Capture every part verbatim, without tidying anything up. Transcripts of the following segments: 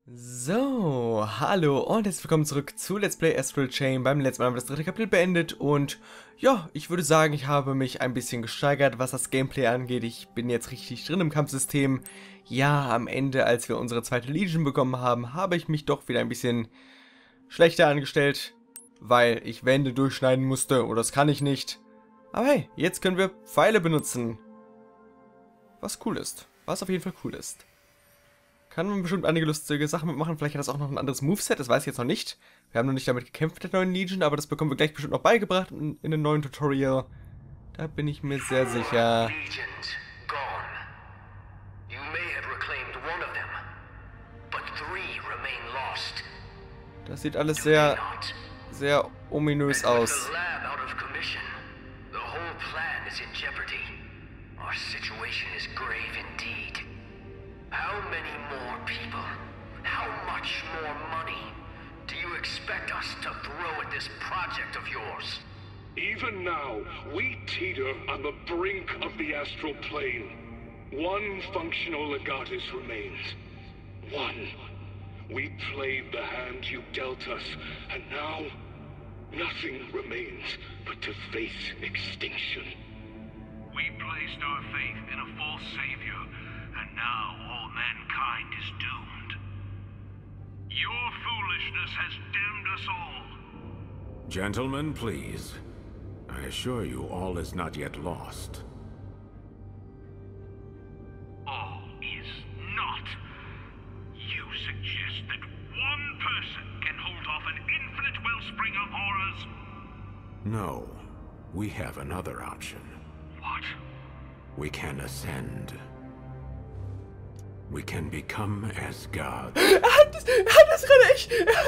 So, hallo und herzlich willkommen zurück zu Let's Play Astral Chain. Beim letzten Mal haben wir das dritte Kapitel beendet und ja, ich würde sagen, ich habe mich ein bisschen gesteigert, was das Gameplay angeht. Ich bin jetzt richtig drin im Kampfsystem. Ja, am Ende, als wir unsere zweite Legion bekommen haben, habe ich mich doch wieder ein bisschen schlechter angestellt, weil ich Wände durchschneiden musste und das kann ich nicht. Aber hey, jetzt können wir Pfeile benutzen. Was cool ist, was auf jeden Fall cool ist. Kann man bestimmt einige lustige Sachen mitmachen. Vielleicht hat das auch noch ein anderes Moveset, das weiß ich jetzt noch nicht. Wir haben noch nicht damit gekämpft mit der neuen Legion, aber das bekommen wir gleich bestimmt noch beigebracht in, in einem neuen Tutorial. Da bin ich mir sehr sicher. Das sieht alles sehr, sehr ominös aus. How many more people? How much more money do you expect us to throw at this project of yours? Even now, we teeter on the brink of the astral plane. One functional legatus remains. One. We played the hand you dealt us, and now nothing remains but to face extinction. We placed our faith in a false savior, and now all mankind is doomed. Your foolishness has damned us all. Gentlemen, please. I assure you all is not yet lost. All is not. You suggest that one person can hold off an infinite wellspring of horrors? No. We have another option. What? We can ascend. We can become as gods. Er hat das, er hat das gerade echt.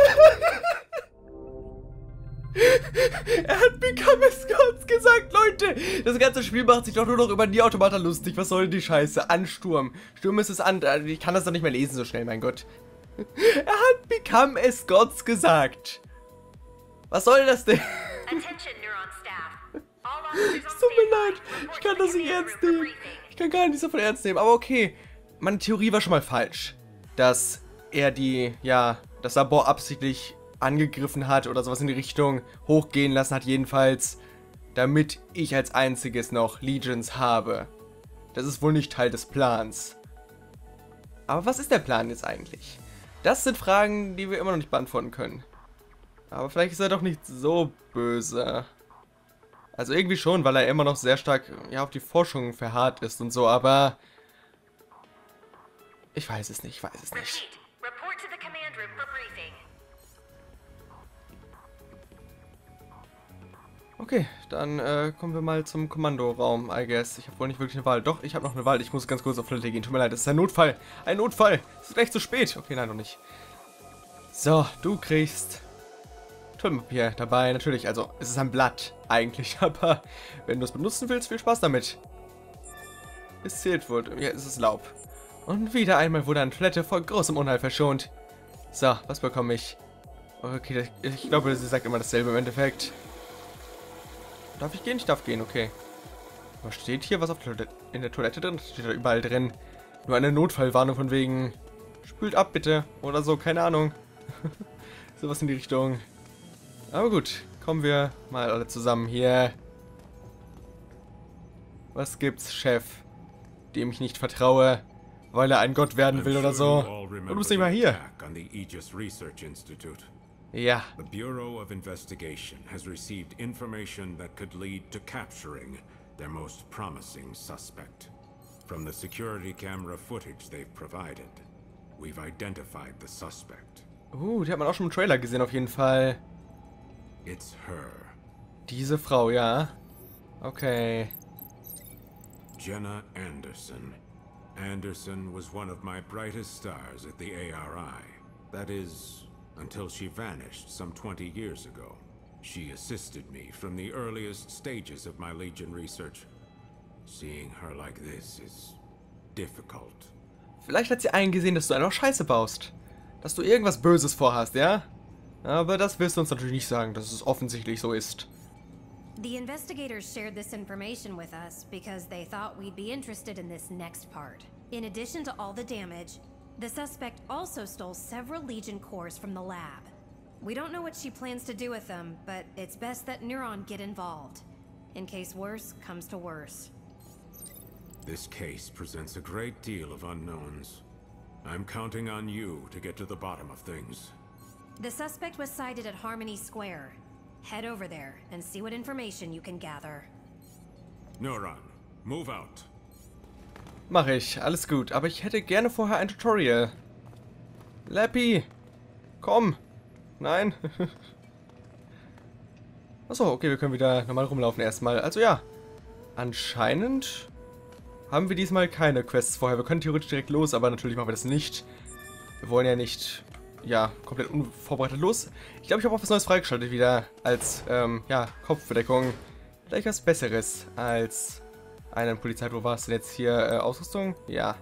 Er hat Become as Gods gesagt, Leute. Das ganze Spiel macht sich doch nur noch über die Automata lustig. Was soll denn die Scheiße? Ansturm. Sturm ist es an. Ich kann das doch nicht mehr lesen so schnell, mein Gott. Er hat Become as Gods gesagt. Was soll das denn? Es tut mir leid. Ich kann das nicht ernst nehmen. Ich kann gar nicht so viel ernst nehmen. Aber okay. Meine Theorie war schon mal falsch, dass er die, ja, das Labor absichtlich angegriffen hat oder sowas in die Richtung hochgehen lassen hat, jedenfalls, damit ich als einziges noch Legions habe. Das ist wohl nicht Teil des Plans. Aber was ist der Plan jetzt eigentlich? Das sind Fragen, die wir immer noch nicht beantworten können. Aber vielleicht ist er doch nicht so böse. Also irgendwie schon, weil er immer noch sehr stark, ja, auf die Forschung verharrt ist und so, aber ich weiß es nicht, ich weiß es nicht. Okay, dann äh, kommen wir mal zum Kommandoraum, I guess. Ich habe wohl nicht wirklich eine Wahl. Doch, ich habe noch eine Wahl. Ich muss ganz kurz auf Toilette gehen. Tut mir leid, das ist ein Notfall. Ein Notfall. Es ist echt zu spät. Okay, nein, noch nicht. So, du kriegst Toilettenpapier dabei. Natürlich, also es ist ein Blatt eigentlich. Aber wenn du es benutzen willst, viel Spaß damit. Es zählt wohl. Ja, es ist Laub. Und wieder einmal wurde eine Toilette vor großem Unheil verschont. So, was bekomme ich? Okay, ich glaube, sie sagt immer dasselbe im Endeffekt. Darf ich gehen? Ich darf gehen, okay. Was steht hier? Was auf der in der Toilette drin? Das steht da überall drin. Nur eine Notfallwarnung von wegen spült ab, bitte. Oder so, keine Ahnung. Sowas in die Richtung. Aber gut, kommen wir mal alle zusammen hier. Was gibt's, Chef? Dem ich nicht vertraue. Weil er ein Gott werden will oder so. Und du bist nicht mal hier. Ja. The Bureau of Investigation has received information that could lead to capturing their most promising suspect. From the security camera footage they've provided, we've identified the suspect. Uh, die hat man auch schon im Trailer gesehen auf jeden Fall. It's her. Diese Frau, ja. Okay. Jenna Anderson. Anderson was one of my brightest stars at the A R I. That is, until she vanished some twenty years ago. She assisted me from the earliest stages of my Legion research. Seeing her like this is difficult. Vielleicht hat sie eingesehen, dass du einfach Scheiße baust. Dass du irgendwas Böses vorhast, ja? Aber das willst du uns natürlich nicht sagen, dass es offensichtlich so ist. The investigators shared this information with us because they thought we'd be interested in this next part. In addition to all the damage, The suspect also stole several Legion cores from the lab. We don't know what she plans to do with them, but it's best that Neuron get involved, in case worse comes to worse. This case presents a great deal of unknowns. I'm counting on you to get to the bottom of things. The suspect was sighted at Harmony Square. Head over there and see what information you can gather. Neuron, move out. Mach ich, alles gut. Aber ich hätte gerne vorher ein Tutorial. Lappy, komm. Nein. Achso, okay, wir können wieder normal rumlaufen erstmal. Also ja, anscheinend haben wir diesmal keine Quests vorher. Wir können theoretisch direkt los, aber natürlich machen wir das nicht. Wir wollen ja nicht, ja, komplett unvorbereitet los. Ich glaube, ich habe auch was Neues freigeschaltet wieder als, ähm, ja, Kopfbedeckung. Vielleicht was Besseres als einen Polizei. Wo war es denn jetzt hier? Äh, Ausrüstung? Ja.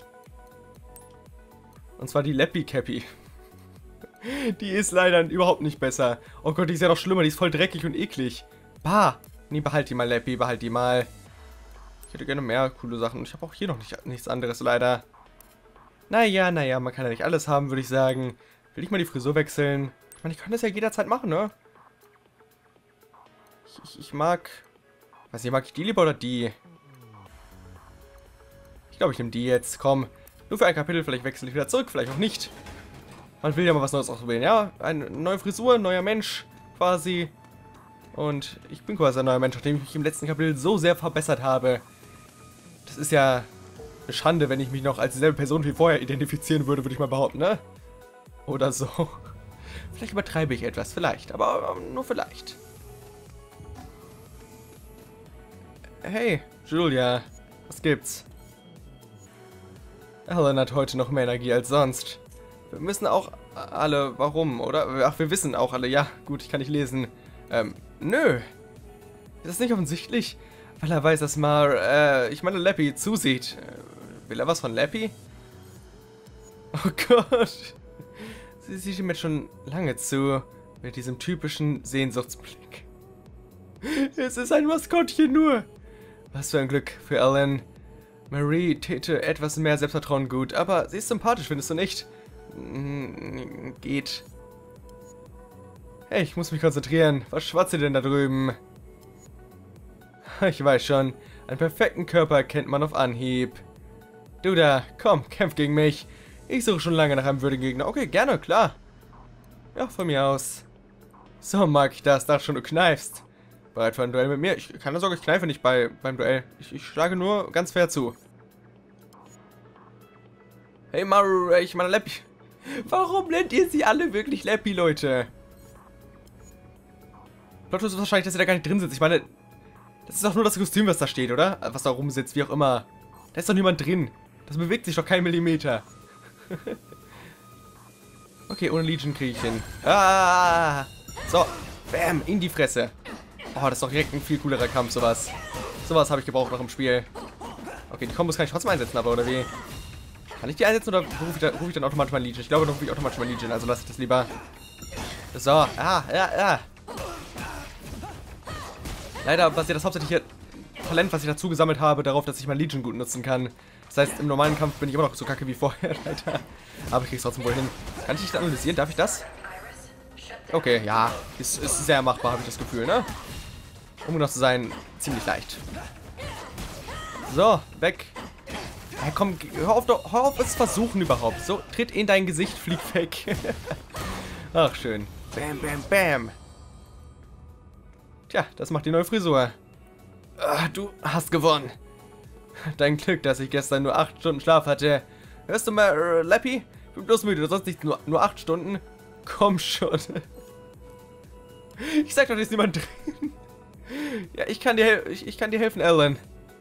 Und zwar die Lappy Cappy. Die ist leider überhaupt nicht besser. Oh Gott, die ist ja noch schlimmer. Die ist voll dreckig und eklig. Bah. Nee, behalt die mal, Lappy. Behalt die mal. Ich hätte gerne mehr coole Sachen. Und ich habe auch hier noch nicht, nichts anderes, leider. Naja, naja, man kann ja nicht alles haben, würde ich sagen. Will ich mal die Frisur wechseln? Ich meine, ich kann das ja jederzeit machen, ne? Ich, ich, ich mag... Weiß nicht, mag ich die lieber oder die? Ich glaube, ich nehme die jetzt. Komm. Nur für ein Kapitel. Vielleicht wechsle ich wieder zurück. Vielleicht auch nicht. Man will ja mal was Neues ausprobieren, ja? Eine neue Frisur, neuer Mensch quasi. Und ich bin quasi ein neuer Mensch, nachdem ich mich im letzten Kapitel so sehr verbessert habe. Das ist ja eine Schande, wenn ich mich noch als dieselbe Person wie vorher identifizieren würde, würde ich mal behaupten, ne? Oder so. Vielleicht übertreibe ich etwas, vielleicht. Aber nur vielleicht. Hey, Julia. Was gibt's? Alan hat heute noch mehr Energie als sonst. Wir müssen auch alle, warum, oder? Ach, wir wissen auch alle, ja, gut, ich kann nicht lesen. Ähm, nö. Ist das nicht offensichtlich? Weil er weiß, dass Mar, äh, ich meine Lappy zusieht. Äh, will er was von Lappy? Oh Gott. Sie sieht ihm jetzt schon lange zu, mit diesem typischen Sehnsuchtsblick. Es ist ein Maskottchen nur. Was für ein Glück für Alan. Marie täte etwas mehr Selbstvertrauen gut, aber sie ist sympathisch, findest du nicht? Geht. Hey, ich muss mich konzentrieren. Was schwatzt ihr denn da drüben? Ich weiß schon. Einen perfekten Körper kennt man auf Anhieb. Du da, komm, kämpf gegen mich. Ich suche schon lange nach einem würdigen Gegner. Okay, gerne, klar. Ja, von mir aus. So mag ich das. Dachte schon, du kneifst. Bereit für ein Duell mit mir? Ich kann sagen, ich kneife nicht bei, beim Duell. Ich, ich schlage nur ganz fair zu. Hey, Maru, ich meine Lappy. Warum nennt ihr sie alle wirklich Lappy, Leute? Plot ist wahrscheinlich, dass sie da gar nicht drin sitzt. Ich meine, das ist doch nur das Kostüm, was da steht, oder? Was da rumsitzt, wie auch immer. Da ist doch niemand drin. Das bewegt sich doch kein Millimeter. Okay, ohne Legion kriege ich hin. Ah! So, bam, in die Fresse. Oh, das ist doch direkt ein viel coolerer Kampf, sowas. Sowas habe ich gebraucht noch im Spiel. Okay, die Kombos kann ich trotzdem einsetzen, aber oder wie? Kann ich die einsetzen oder rufe ich, da, ruf ich dann automatisch mal Legion? Ich glaube, dann rufe ich automatisch mal Legion, also lasse ich das lieber. So, ah, ja, ja. Leider basiert das hauptsächliche Talent, was ich dazu gesammelt habe, darauf, dass ich mein Legion gut nutzen kann. Das heißt, im normalen Kampf bin ich immer noch so kacke wie vorher, leider. Aber ich krieg's trotzdem wohl hin. Kann ich nicht analysieren? Darf ich das? Okay, ja. Ist, ist sehr machbar, habe ich das Gefühl, ne? Um genau zu sein, ziemlich leicht. So, weg. Ja, komm, hör auf, hör auf, es versuchen überhaupt. So, tritt in dein Gesicht, flieg weg. Ach, schön. Bam, bam, bam. Tja, das macht die neue Frisur. Ach, du hast gewonnen. Dein Glück, dass ich gestern nur acht Stunden Schlaf hatte. Hörst du mal, äh, Lappy? Ich bin bloß müde, du sollst nicht nur, nur acht Stunden. Komm schon. Ich sag doch, da ist niemand drin. Ja, ich kann dir, ich, ich kann dir helfen, Alan.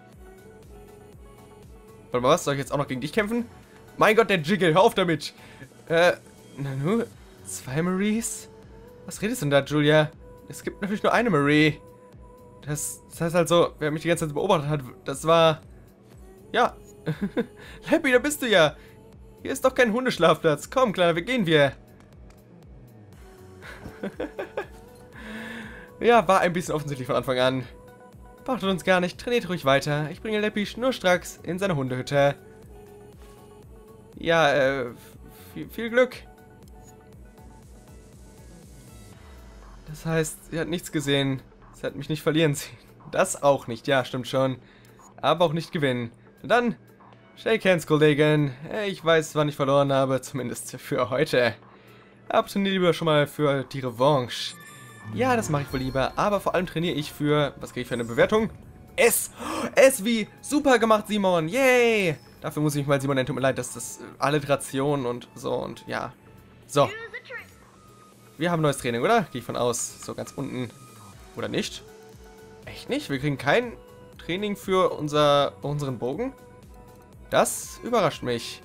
Warte mal, was? Soll ich jetzt auch noch gegen dich kämpfen? Mein Gott, der Jiggle, hör auf damit. Äh, Nanu? Zwei Maries? Was redest du denn da, Julia? Es gibt natürlich nur eine Marie. Das, das heißt also, wer mich die ganze Zeit beobachtet hat, das war... Ja. Lappy, da bist du ja. Hier ist doch kein Hundeschlafplatz. Komm, Kleiner, wie gehen wir? Ja, war ein bisschen offensichtlich von Anfang an. Braucht uns gar nicht. Trainiert ruhig weiter. Ich bringe Lappy schnurstracks in seine Hundehütte. Ja, äh, viel, viel Glück. Das heißt, sie hat nichts gesehen. Sie hat mich nicht verlieren sehen. Das auch nicht, ja, stimmt schon. Aber auch nicht gewinnen. Und dann, shake hands, Kollegen. Ich weiß, wann ich verloren habe, zumindest für heute. Aber trainiere lieber schon mal für die Revanche. Ja, das mache ich wohl lieber, aber vor allem trainiere ich für, was kriege ich für eine Bewertung? S! S wie super gemacht, Simon! Yay! Dafür muss ich mich mal Simon nennen, tut mir leid, dass das Alliteration und so und ja. So. Wir haben neues Training, oder? Gehe ich von aus. So ganz unten. Oder nicht? Echt nicht? Wir kriegen kein Training für unser, unseren Bogen? Das überrascht mich.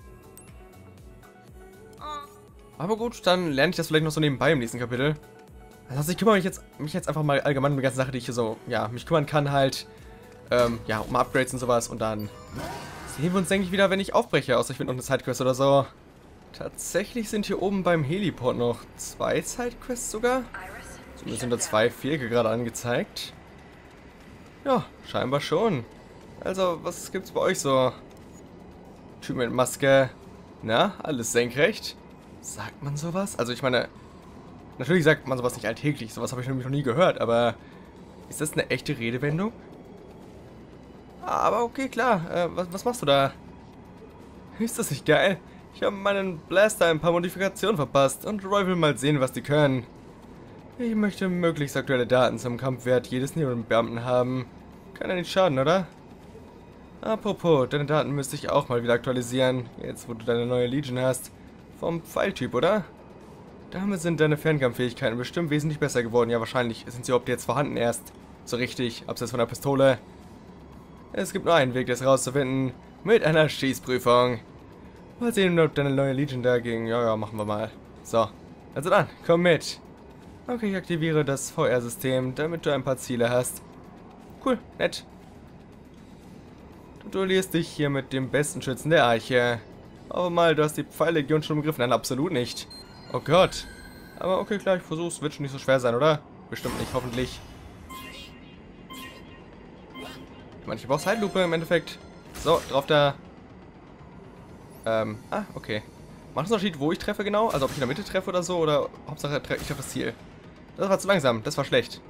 Aber gut, dann lerne ich das vielleicht noch so nebenbei im nächsten Kapitel. Also ich kümmere mich jetzt, mich jetzt einfach mal allgemein um die ganze Sache, die ich hier so, ja, mich kümmern kann halt. Ähm, ja, um Upgrades und sowas. Und dann sehen wir uns, denke ich, wieder, wenn ich aufbreche. Außer ich finde noch eine Sidequest oder so. Tatsächlich sind hier oben beim Heliport noch zwei Sidequests sogar. Zumindest sind da zwei Vierecke gerade angezeigt. Ja, scheinbar schon. Also, was gibt's bei euch so? Typ mit Maske. Na, alles senkrecht? Sagt man sowas? Also ich meine, natürlich sagt man sowas nicht alltäglich. Sowas habe ich nämlich noch nie gehört, aber ist das eine echte Redewendung? Aber okay, klar. Äh, was, was machst du da? Ist das nicht geil? Ich habe meinen Blaster ein paar Modifikationen verpasst und Roy will mal sehen, was die können. Ich möchte möglichst aktuelle Daten zum Kampfwert jedes Neon-Beamten haben. Kann ja nicht schaden, oder? Apropos, deine Daten müsste ich auch mal wieder aktualisieren, jetzt wo du deine neue Legion hast. Vom Pfeiltyp, oder? Damit sind deine Fernkampffähigkeiten bestimmt wesentlich besser geworden. Ja, wahrscheinlich sind sie überhaupt jetzt vorhanden erst. So richtig, abseits von der Pistole. Es gibt nur einen Weg, das rauszufinden. Mit einer Schießprüfung. Mal sehen, ob deine neue Legion dagegen... Ja, ja, machen wir mal. So, also dann, komm mit. Okay, ich aktiviere das V R-System, damit du ein paar Ziele hast. Cool, nett. Du duellierst dich hier mit dem besten Schützen der Arche. Aber mal, du hast die Pfeillegion schon umgriffen. Nein, absolut nicht. Oh Gott. Aber okay, klar, ich versuch's. Wird schon nicht so schwer sein, oder? Bestimmt nicht, hoffentlich. Ich meine, ich brauche Zeitlupe im Endeffekt. So, drauf da. Ähm, ah, okay. Macht es einen Unterschied, wo ich treffe genau? Also ob ich in der Mitte treffe oder so? Oder Hauptsache, ich treffe das Ziel. Das war zu langsam. Das war schlecht.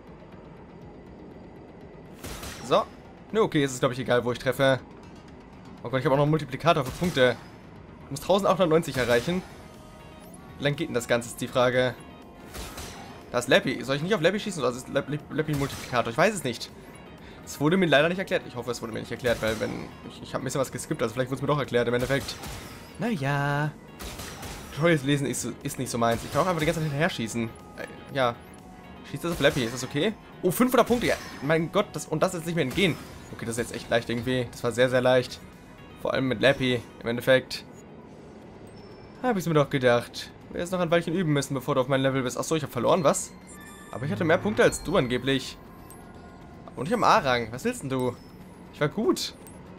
So. Ne, okay, es ist, glaube ich, egal, wo ich treffe. Oh Gott, ich habe auch noch einen Multiplikator für Punkte. Ich muss eintausendachthundertneunzig erreichen. Wie lang geht denn das Ganze, ist die Frage. Da ist Lappy. Soll ich nicht auf Lappy schießen oder ist Lappy ein Multiplikator? Ich weiß es nicht. Es wurde mir leider nicht erklärt. Ich hoffe, es wurde mir nicht erklärt, weil wenn... Ich, ich habe ein bisschen was geskippt, also vielleicht wurde es mir doch erklärt im Endeffekt. Naja. Tutorials lesen ist, ist nicht so meins. Ich kann auch einfach die ganze Zeit hinterher schießen. Äh, ja. Schießt das auf Lappy? Ist das okay? Oh, fünfhundert Punkte. Ja, mein Gott, das, und das ist nicht mehr entgehen. Okay, das ist jetzt echt leicht irgendwie. Das war sehr, sehr leicht. Vor allem mit Lappy im Endeffekt. Habe ich mir doch gedacht. Wir jetzt noch ein Weilchen üben müssen, bevor du auf mein Level bist. Achso, ich habe verloren, was? Aber ich hatte mehr Punkte als du angeblich. Und ich am A-Rang. Was willst denn du? Ich war gut.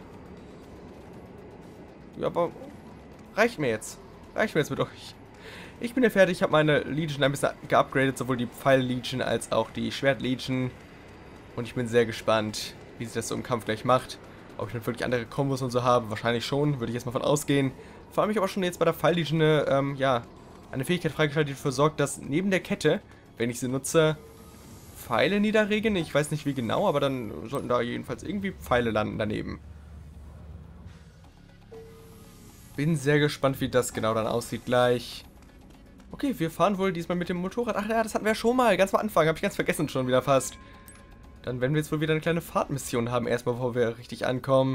Ja, aber reicht mir jetzt. Reicht mir jetzt mit euch. Ich bin ja fertig. Ich habe meine Legion ein bisschen geupgradet. Sowohl die Pfeil-Legion als auch die Schwert-Legion. Und ich bin sehr gespannt, wie sich das so im Kampf gleich macht. Ob ich dann wirklich andere Kombos und so habe. Wahrscheinlich schon. Würde ich jetzt mal von ausgehen. Vor allem ich aber schon jetzt bei der Pfeil-Legion eine, ähm, ja, eine Fähigkeit freigeschaltet, die dafür sorgt, dass neben der Kette, wenn ich sie nutze, Pfeile niederregen. Ich weiß nicht wie genau, aber dann sollten da jedenfalls irgendwie Pfeile landen daneben. Bin sehr gespannt, wie das genau dann aussieht gleich. Okay, wir fahren wohl diesmal mit dem Motorrad. Ach ja, das hatten wir ja schon mal. Ganz am Anfang. Habe ich ganz vergessen schon wieder fast. Dann werden wir jetzt wohl wieder eine kleine Fahrtmission haben, erstmal, bevor wir richtig ankommen.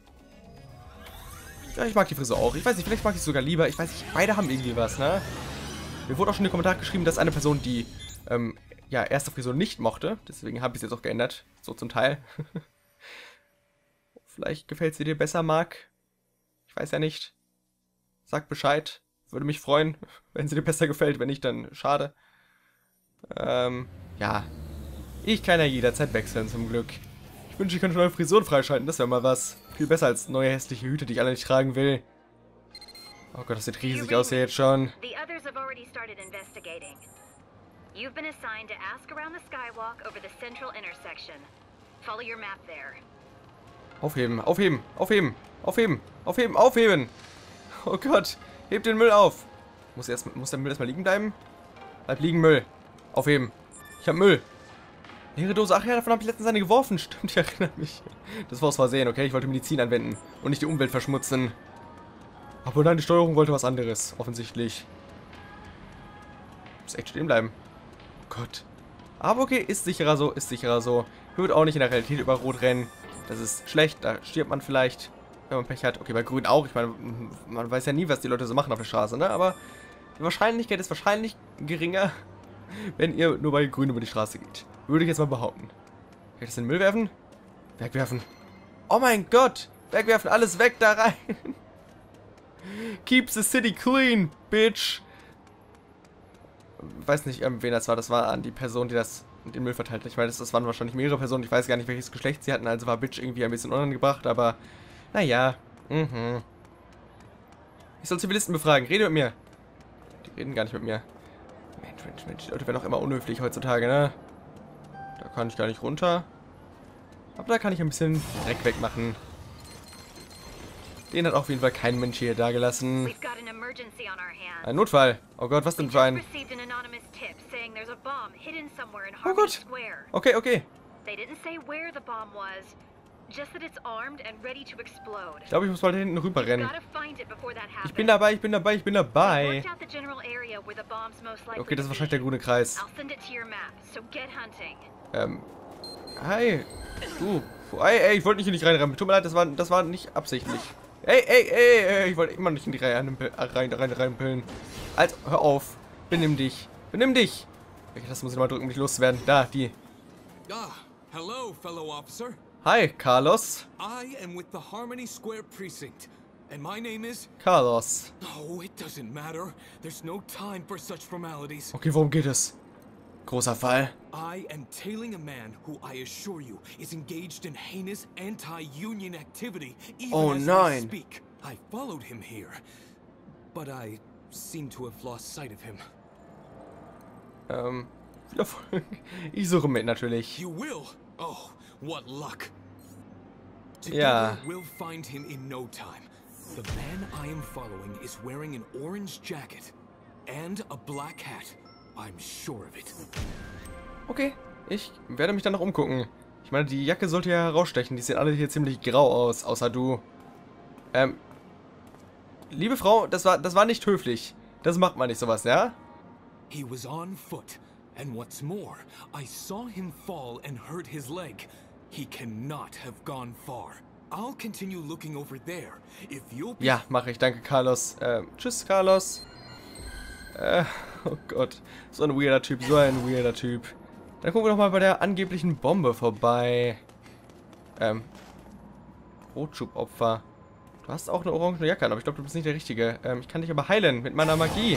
Ja, ich mag die Frisur auch. Ich weiß nicht, vielleicht mag ich es sogar lieber. Ich weiß nicht, beide haben irgendwie was, ne? Mir wurde auch schon in den Kommentaren geschrieben, dass eine Person die, ähm, ja, erste Frisur nicht mochte. Deswegen habe ich es jetzt auch geändert. So zum Teil. Vielleicht gefällt sie dir besser, Marc. Ich weiß ja nicht. Sag Bescheid. Würde mich freuen, wenn sie dir besser gefällt. Wenn nicht, dann schade. Ähm, ja. Ich kann ja jederzeit wechseln, zum Glück. Ich wünsche, ich könnte neue Frisuren freischalten. Das wäre mal was. Viel besser als neue hässliche Hüte, die ich alle nicht tragen will. Oh Gott, das sieht riesig aus hier jetzt schon. The others have already started investigating. You've been assigned to ask around the skywalk over the central intersection. Follow your map there. Aufheben, aufheben, aufheben, aufheben, aufheben, aufheben. Oh Gott. Heb den Müll auf. Muss, erst, muss der Müll erstmal liegen bleiben? Bleib liegen, Müll. Aufheben. Ich hab Müll. Leere Dose. Ach ja, davon habe ich letztens eine geworfen. Stimmt, ich erinnere mich. Das war aus Versehen, okay? Ich wollte Medizin anwenden und nicht die Umwelt verschmutzen. Aber nein, die Steuerung wollte was anderes. Offensichtlich. Muss echt stehen bleiben. Oh Gott. Aber okay, ist sicherer so, ist sicherer so. Wird auch nicht in der Realität über Rot rennen. Das ist schlecht, da stirbt man vielleicht, wenn man Pech hat. Okay, bei Grün auch. Ich meine, man weiß ja nie, was die Leute so machen auf der Straße, ne? Aber die Wahrscheinlichkeit ist wahrscheinlich geringer, wenn ihr nur bei Grün über die Straße geht. Würde ich jetzt mal behaupten. Kann ich das in den Müll werfen? Wegwerfen. Oh mein Gott! Wegwerfen, alles weg da rein! Keep the city clean, bitch! Ich weiß nicht, ähm, wen das war. Das war an die Person, die das den Müll verteilt hat. Ich meine, das, das waren wahrscheinlich mehrere Personen. Ich weiß gar nicht, welches Geschlecht sie hatten. Also war Bitch irgendwie ein bisschen unangebracht, aber naja. Mhm. Ich soll Zivilisten befragen. Rede mit mir. Die reden gar nicht mit mir. Mensch, Mensch, Mensch. Die Leute werden auch immer unhöflich heutzutage, ne? Da kann ich gar nicht runter. Aber da kann ich ein bisschen Dreck wegmachen. Den hat auf jeden Fall kein Mensch hier dagelassen. We've got an emergency on our hands. Ein Notfall. Oh Gott, was denn für ein... Received an anonymous tip saying there's a bomb hidden somewhere in Oh Harmony Gott. Square. Okay, okay. They didn't say where the bomb was, just that it's armed and ready to explode. Ich glaube, ich muss mal da hinten rüber rennen. Gotta find it before that happens. Ich bin dabei, ich bin dabei, ich bin dabei. Worked out the general area where the bomb's most likely Okay, das ist to wahrscheinlich der be. grüne Kreis. I'll send it to your map, so get hunting. Ähm. Hi. Du. Ey, ey, ich wollte nicht in dich reinrennen. Tut mir leid, das war, das war nicht absichtlich. Ey, ey, ey, ey, ich wollte immer nicht in die Reihe rein, rein, rein, reinpillen. Also, hör auf. Benimm dich. Benimm dich. Okay, das muss ich mal drücken, um dich loszuwerden. Da, die. Ah, hello, fellow officer. Hi, Carlos. I am with the Harmony Square Precinct, and my name is... Carlos. Oh, it doesn't matter. There's no time for such formalities. Okay, worum geht es? Großer Fall. I am tailing a man who I assure you is engaged in heinous anti-union activity, even Oh as nein. we speak. I followed him here, but I seem to have lost sight of him. Ähm, viel Erfolg. Ich suche mit, natürlich. You will? Oh, what luck. Ja. Together we'll find him in no time. The man I am following is wearing an orange jacket and a black hat. I'm sure of it. Okay, ich werde mich dann noch umgucken. Ich meine, die Jacke sollte ja herausstechen. Die sehen alle hier ziemlich grau aus, außer du. Ähm, liebe Frau, das war, das war nicht höflich. Das macht man nicht sowas, ja? He was on foot, and what's more, I saw him fall and hurt his leg. He cannot have gone far. I'll continue looking over there. If you'll be... Ja, mache ich. Danke, Carlos. Ähm, tschüss, Carlos. Äh, oh Gott. So ein weirder Typ, so ein weirder Typ. Dann gucken wir doch mal bei der angeblichen Bombe vorbei. Ähm, Rotschubopfer. Du hast auch eine orange Jacke an, aber ich glaube, du bist nicht der Richtige. Ähm, ich kann dich aber heilen mit meiner Magie.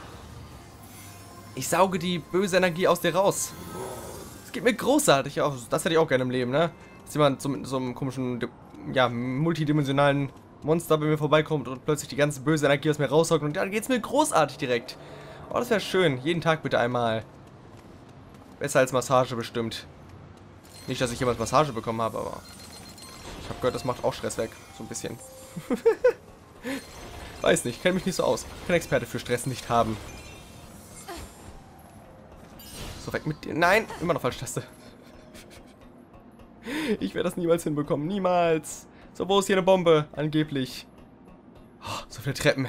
Ich sauge die böse Energie aus dir raus. Das geht mir großartig aus. Das hätte ich auch gerne im Leben, ne? Dass jemand so mit so einem komischen, ja, multidimensionalen Monster bei mir vorbeikommt und plötzlich die ganze böse Energie aus mir raussaugt und dann geht's mir großartig direkt. Oh, das wäre schön. Jeden Tag bitte einmal. Besser als Massage bestimmt. Nicht, dass ich jemals Massage bekommen habe, aber ich habe gehört, das macht auch Stress weg. So ein bisschen. Weiß nicht, kenne mich nicht so aus. Kein Experte für Stress nicht haben. So, weg mit dir. Nein, immer noch falsche Taste. Ich werde das niemals hinbekommen. Niemals. So, wo ist hier eine Bombe? Angeblich. Oh, so viele Treppen.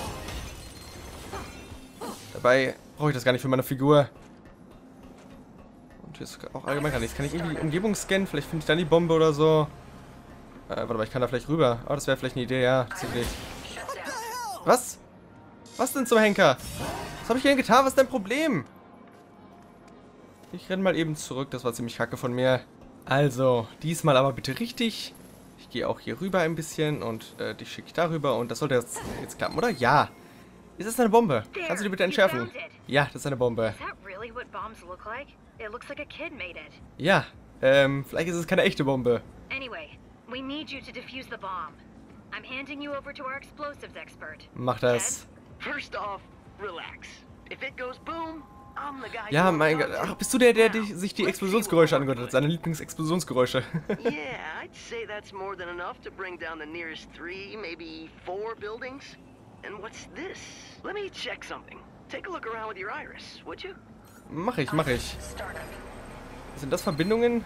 Dabei brauche ich das gar nicht für meine Figur. Und hier ist auch allgemein gar nichts. Kann ich irgendwie die Umgebung scannen? Vielleicht finde ich dann die Bombe oder so. Äh, warte mal, ich kann da vielleicht rüber. Oh, das wäre vielleicht eine Idee, ja. Tatsächlich. Was? Was denn zum Henker? Was habe ich denn getan? Was ist dein Problem? Ich renne mal eben zurück. Das war ziemlich kacke von mir. Also, diesmal aber bitte richtig. Ich gehe auch hier rüber ein bisschen und äh, dich schicke ich darüber. Und das sollte jetzt, jetzt klappen, oder? Ja. Ist das eine Bombe? Kannst du die bitte entschärfen? Ja, das ist eine Bombe. Is that really what bombs look like? It looks like a kid made it. Ja, ähm, vielleicht ist es keine echte Bombe. Anyway, we need you to defuse the bomb. I'm handing you over to our explosives expert. Mach das. First off, relax. If it goes boom, I'm the guy. Ja, you mein wanna Gott. talk to. Ach, bist du der, der Now, dich, sich die let's Explosionsgeräusche see what angehört hat? we're Seine Lieblingsexplosionsgeräusche. doing. Yeah, I'd say that's more than enough to bring down the nearest three, maybe four buildings. And what's this? Let me check something. Take a look around with your iris, would you? Mach ich, mach ich. Sind das Verbindungen?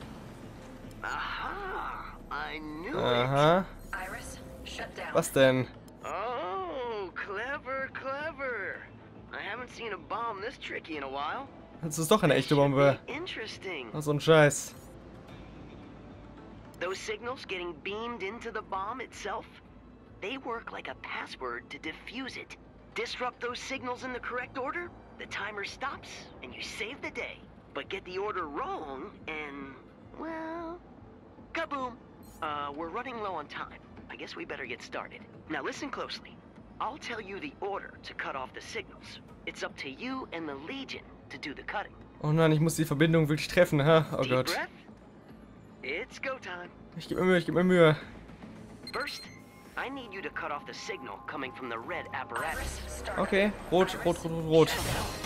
Aha, I knew Aha. Iris, shut down. Was denn? Oh, clever, clever. I haven't seen a bomb this tricky in a while. Das ist doch eine echte Bombe. Interesting. Ach, so ein Scheiß. Those signals getting beamed into the bomb itself, they work like a password to defuse it. Disrupt those signals in the correct order, the timer stops, and you save the day. But get the order wrong, and, well, kaboom. Uh, we're running low on time. I guess we better get started. Now listen closely. I'll tell you the order to cut off the signals. It's up to you and the Legion to do the cutting. Oh nein, ich muss die Verbindung wirklich treffen, ha? Oh Deep Gott. breath. It's go time. Ich gebe mir Mühe, ich gebe mir Mühe. First, I need you to cut off the signal coming from the red apparatus. Okay, rot, rot, rot, rot, rot.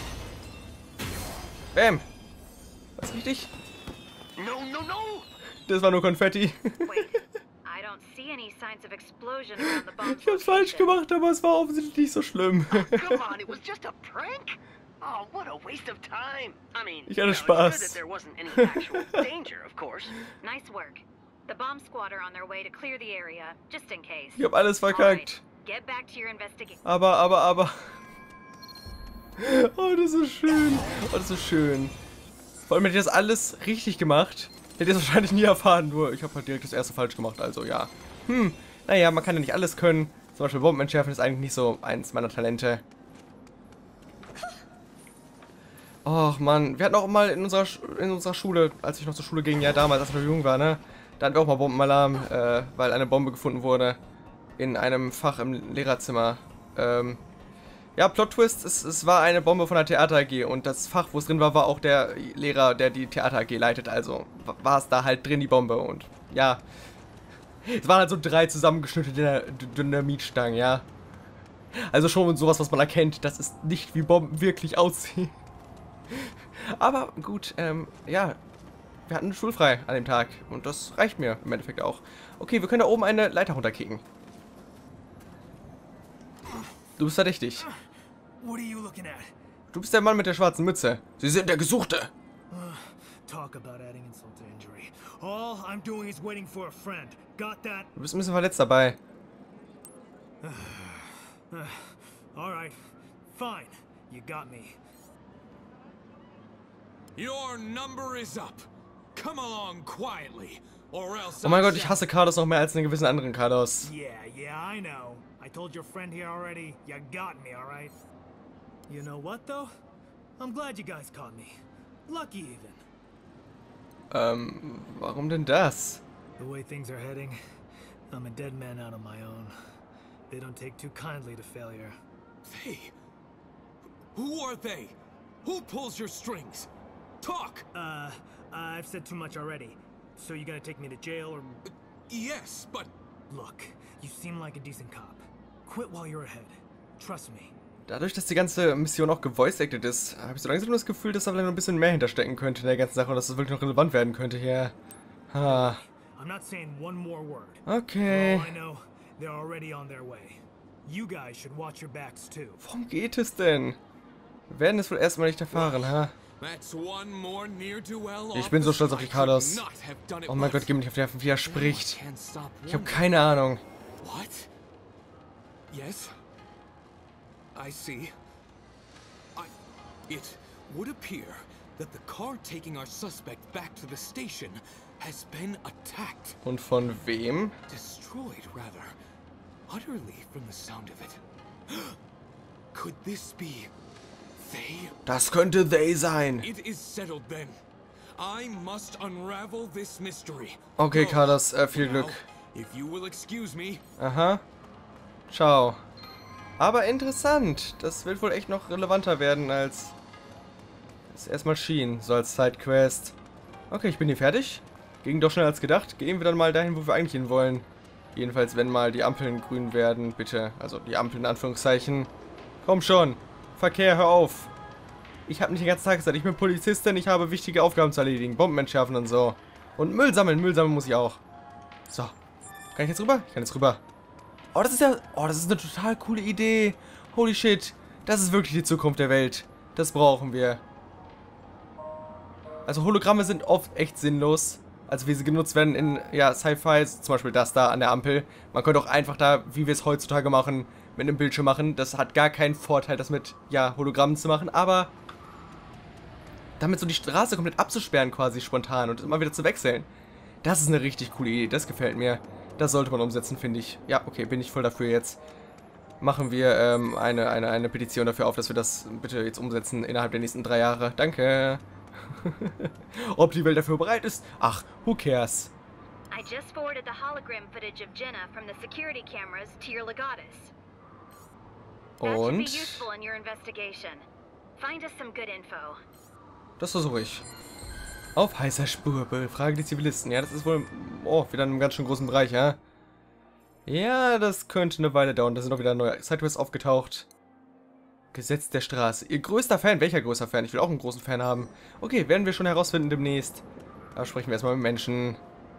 Bam. Was richtig? No, no, no! Das war nur Konfetti. Wait, I don't see any signs of explosion around the bomb's Ich hab's falsch location. gemacht, aber es war offensichtlich nicht so schlimm. Come on, it was just a prank. Oh, what a waste of time. I mean, Ich you hatte know, it's good Spaß. that there wasn't any actual danger, of course. Nice work. The bomb squad are on their way to clear the area, just in case. Ich hab alles All right, verkackt. get back to your investigation. Aber, aber, aber. Oh, das ist schön. Oh, das ist schön. Vor allem hätte ich das alles richtig gemacht. Hätte ich das wahrscheinlich nie erfahren. Nur, ich habe halt direkt das erste falsch gemacht. Also, ja. Hm. Naja, man kann ja nicht alles können. Zum Beispiel Bomben entschärfen ist eigentlich nicht so eins meiner Talente. Och, Mann. Wir hatten auch mal in unserer, Sch in unserer Schule, als ich noch zur Schule ging, ja damals, als ich noch jung war, ne? Da hatten wir auch mal Bombenalarm, äh, weil eine Bombe gefunden wurde. In einem Fach im Lehrerzimmer. Ähm... Ja, Plot-Twist, es, es war eine Bombe von der Theater A G und das Fach, wo es drin war, war auch der Lehrer, der die Theater A G leitet, also war es da halt drin, die Bombe, und ja, es waren halt so drei zusammengeschnittene Dynamitstangen, ja, also schon sowas, was man erkennt, das ist nicht wie Bomben wirklich aussehen, aber gut, ähm, ja, wir hatten schulfrei an dem Tag und das reicht mir im Endeffekt auch. Okay, wir können da oben eine Leiter runterkicken. Du bist verdächtig. What are you looking at? Du bist der Mann mit der schwarzen Mütze. Sie sind der Gesuchte. Talk about adding insult to injury. All I'm doing is waiting for a friend. Got that? Du bist ein bisschen verletzt dabei. All right. Fine. You got me. Your number is up. Come along quietly, or else. Oh mein Gott, ich hasse Cardos noch mehr als einen gewissen anderen Cardos. Yeah, yeah, I know. I told your friend here already. You got me, all right? You know what, though? I'm glad you guys caught me. Lucky even. Ähm, warum denn das? The way things are heading, I'm a dead man out on my own. They don't take too kindly to failure. They? Who are they? Who pulls your strings? Talk! Uh, I've said too much already. So you gonna take me to jail or... Yes, but... Look, you seem like a decent cop. Quit while you're ahead. Trust me. Dadurch, dass die ganze Mission auch gevoice-acted ist, habe ich so langsam das Gefühl, dass da vielleicht noch ein bisschen mehr hinterstecken könnte in der ganzen Sache und dass das wirklich noch relevant werden könnte hier. Ha. I'm not saying one more word. Okay. For all I know, they're already on their way. You guys should watch your backs too. Worum geht es denn? Wir werden es wohl erstmal nicht erfahren, ha? Ich bin so stolz auf die Cardos. Oh mein Gott, gib mir nicht auf die, wie er spricht. Ich habe keine Ahnung. What? Yes? I see. I... It would appear that the car taking our suspect back to the station has been attacked. Und von wem? Destroyed, rather. Utterly from the sound of it. Could this be... they? Das könnte they sein. It is settled then. I must unravel this mystery. Okay, Carlos, äh, viel Glück. If you will excuse me. Aha. Ciao. Aber interessant. Das wird wohl echt noch relevanter werden, als es erstmal schien, so als Sidequest. Okay, ich bin hier fertig. Ging doch schneller als gedacht. Gehen wir dann mal dahin, wo wir eigentlich hin wollen. Jedenfalls, wenn mal die Ampeln grün werden, bitte. Also die Ampeln in Anführungszeichen. Komm schon. Verkehr, hör auf. Ich habe nicht den ganzen Tag gesagt, ich bin Polizistin, ich habe wichtige Aufgaben zu erledigen. Bomben entschärfen und so. Und Müll sammeln, Müll sammeln muss ich auch. So. Kann ich jetzt rüber? Ich kann jetzt rüber. Oh, das ist ja... Oh, das ist eine total coole Idee. Holy shit. Das ist wirklich die Zukunft der Welt. Das brauchen wir. Also Hologramme sind oft echt sinnlos. Also wie sie genutzt werden in, ja, Sci-Fi, zum Beispiel das da an der Ampel. Man könnte auch einfach da, wie wir es heutzutage machen, mit einem Bildschirm machen. Das hat gar keinen Vorteil, das mit, ja, Hologrammen zu machen, aber damit so die Straße komplett abzusperren quasi spontan und immer wieder zu wechseln. Das ist eine richtig coole Idee, das gefällt mir. Das sollte man umsetzen, finde ich. Ja, okay, bin ich voll dafür jetzt. Machen wir ähm, eine, eine, eine Petition dafür auf, dass wir das bitte jetzt umsetzen innerhalb der nächsten drei Jahre. Danke. Ob die Welt dafür bereit ist? Ach, who cares? I just forwarded the hologram footage of Jenna from the security cameras to your legatus. That should be Und useful in your investigation. Find us some good info. das versuche ich. Auf heißer Spur, befrage die Zivilisten. Ja, das ist wohl, oh, wieder in einem ganz schön großen Bereich, ja? Ja, das könnte eine Weile dauern. Da sind noch wieder neue Sideways aufgetaucht. Gesetz der Straße. Ihr größter Fan? Welcher größter Fan? Ich will auch einen großen Fan haben. Okay, werden wir schon herausfinden demnächst. Aber sprechen wir erstmal mit Menschen.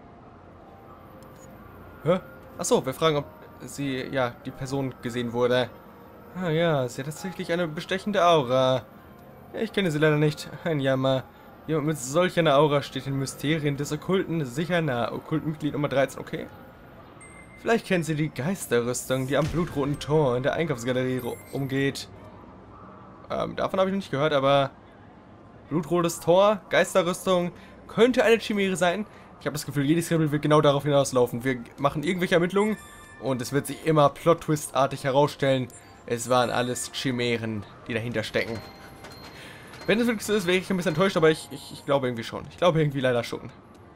Hä? Achso, wir fragen, ob sie, ja, die Person gesehen wurde. Ah ja, sie hat tatsächlich eine bestechende Aura. Ich kenne sie leider nicht. Ein Jammer. Jemand mit solch einer Aura steht den Mysterien des Okkulten sicher nah. Okkultmitglied Nummer dreizehn, okay. Vielleicht kennt sie die Geisterrüstung, die am blutroten Tor in der Einkaufsgalerie umgeht. Ähm, davon habe ich noch nicht gehört, aber blutrotes Tor, Geisterrüstung, könnte eine Chimäre sein. Ich habe das Gefühl, jedes Kapitel wird genau darauf hinauslaufen. Wir machen irgendwelche Ermittlungen und es wird sich immer Plot-Twist-artig herausstellen, es waren alles Chimären, die dahinter stecken. Wenn es wirklich so ist, wäre ich ein bisschen enttäuscht, aber ich, ich, ich glaube irgendwie schon. Ich glaube irgendwie leider schon.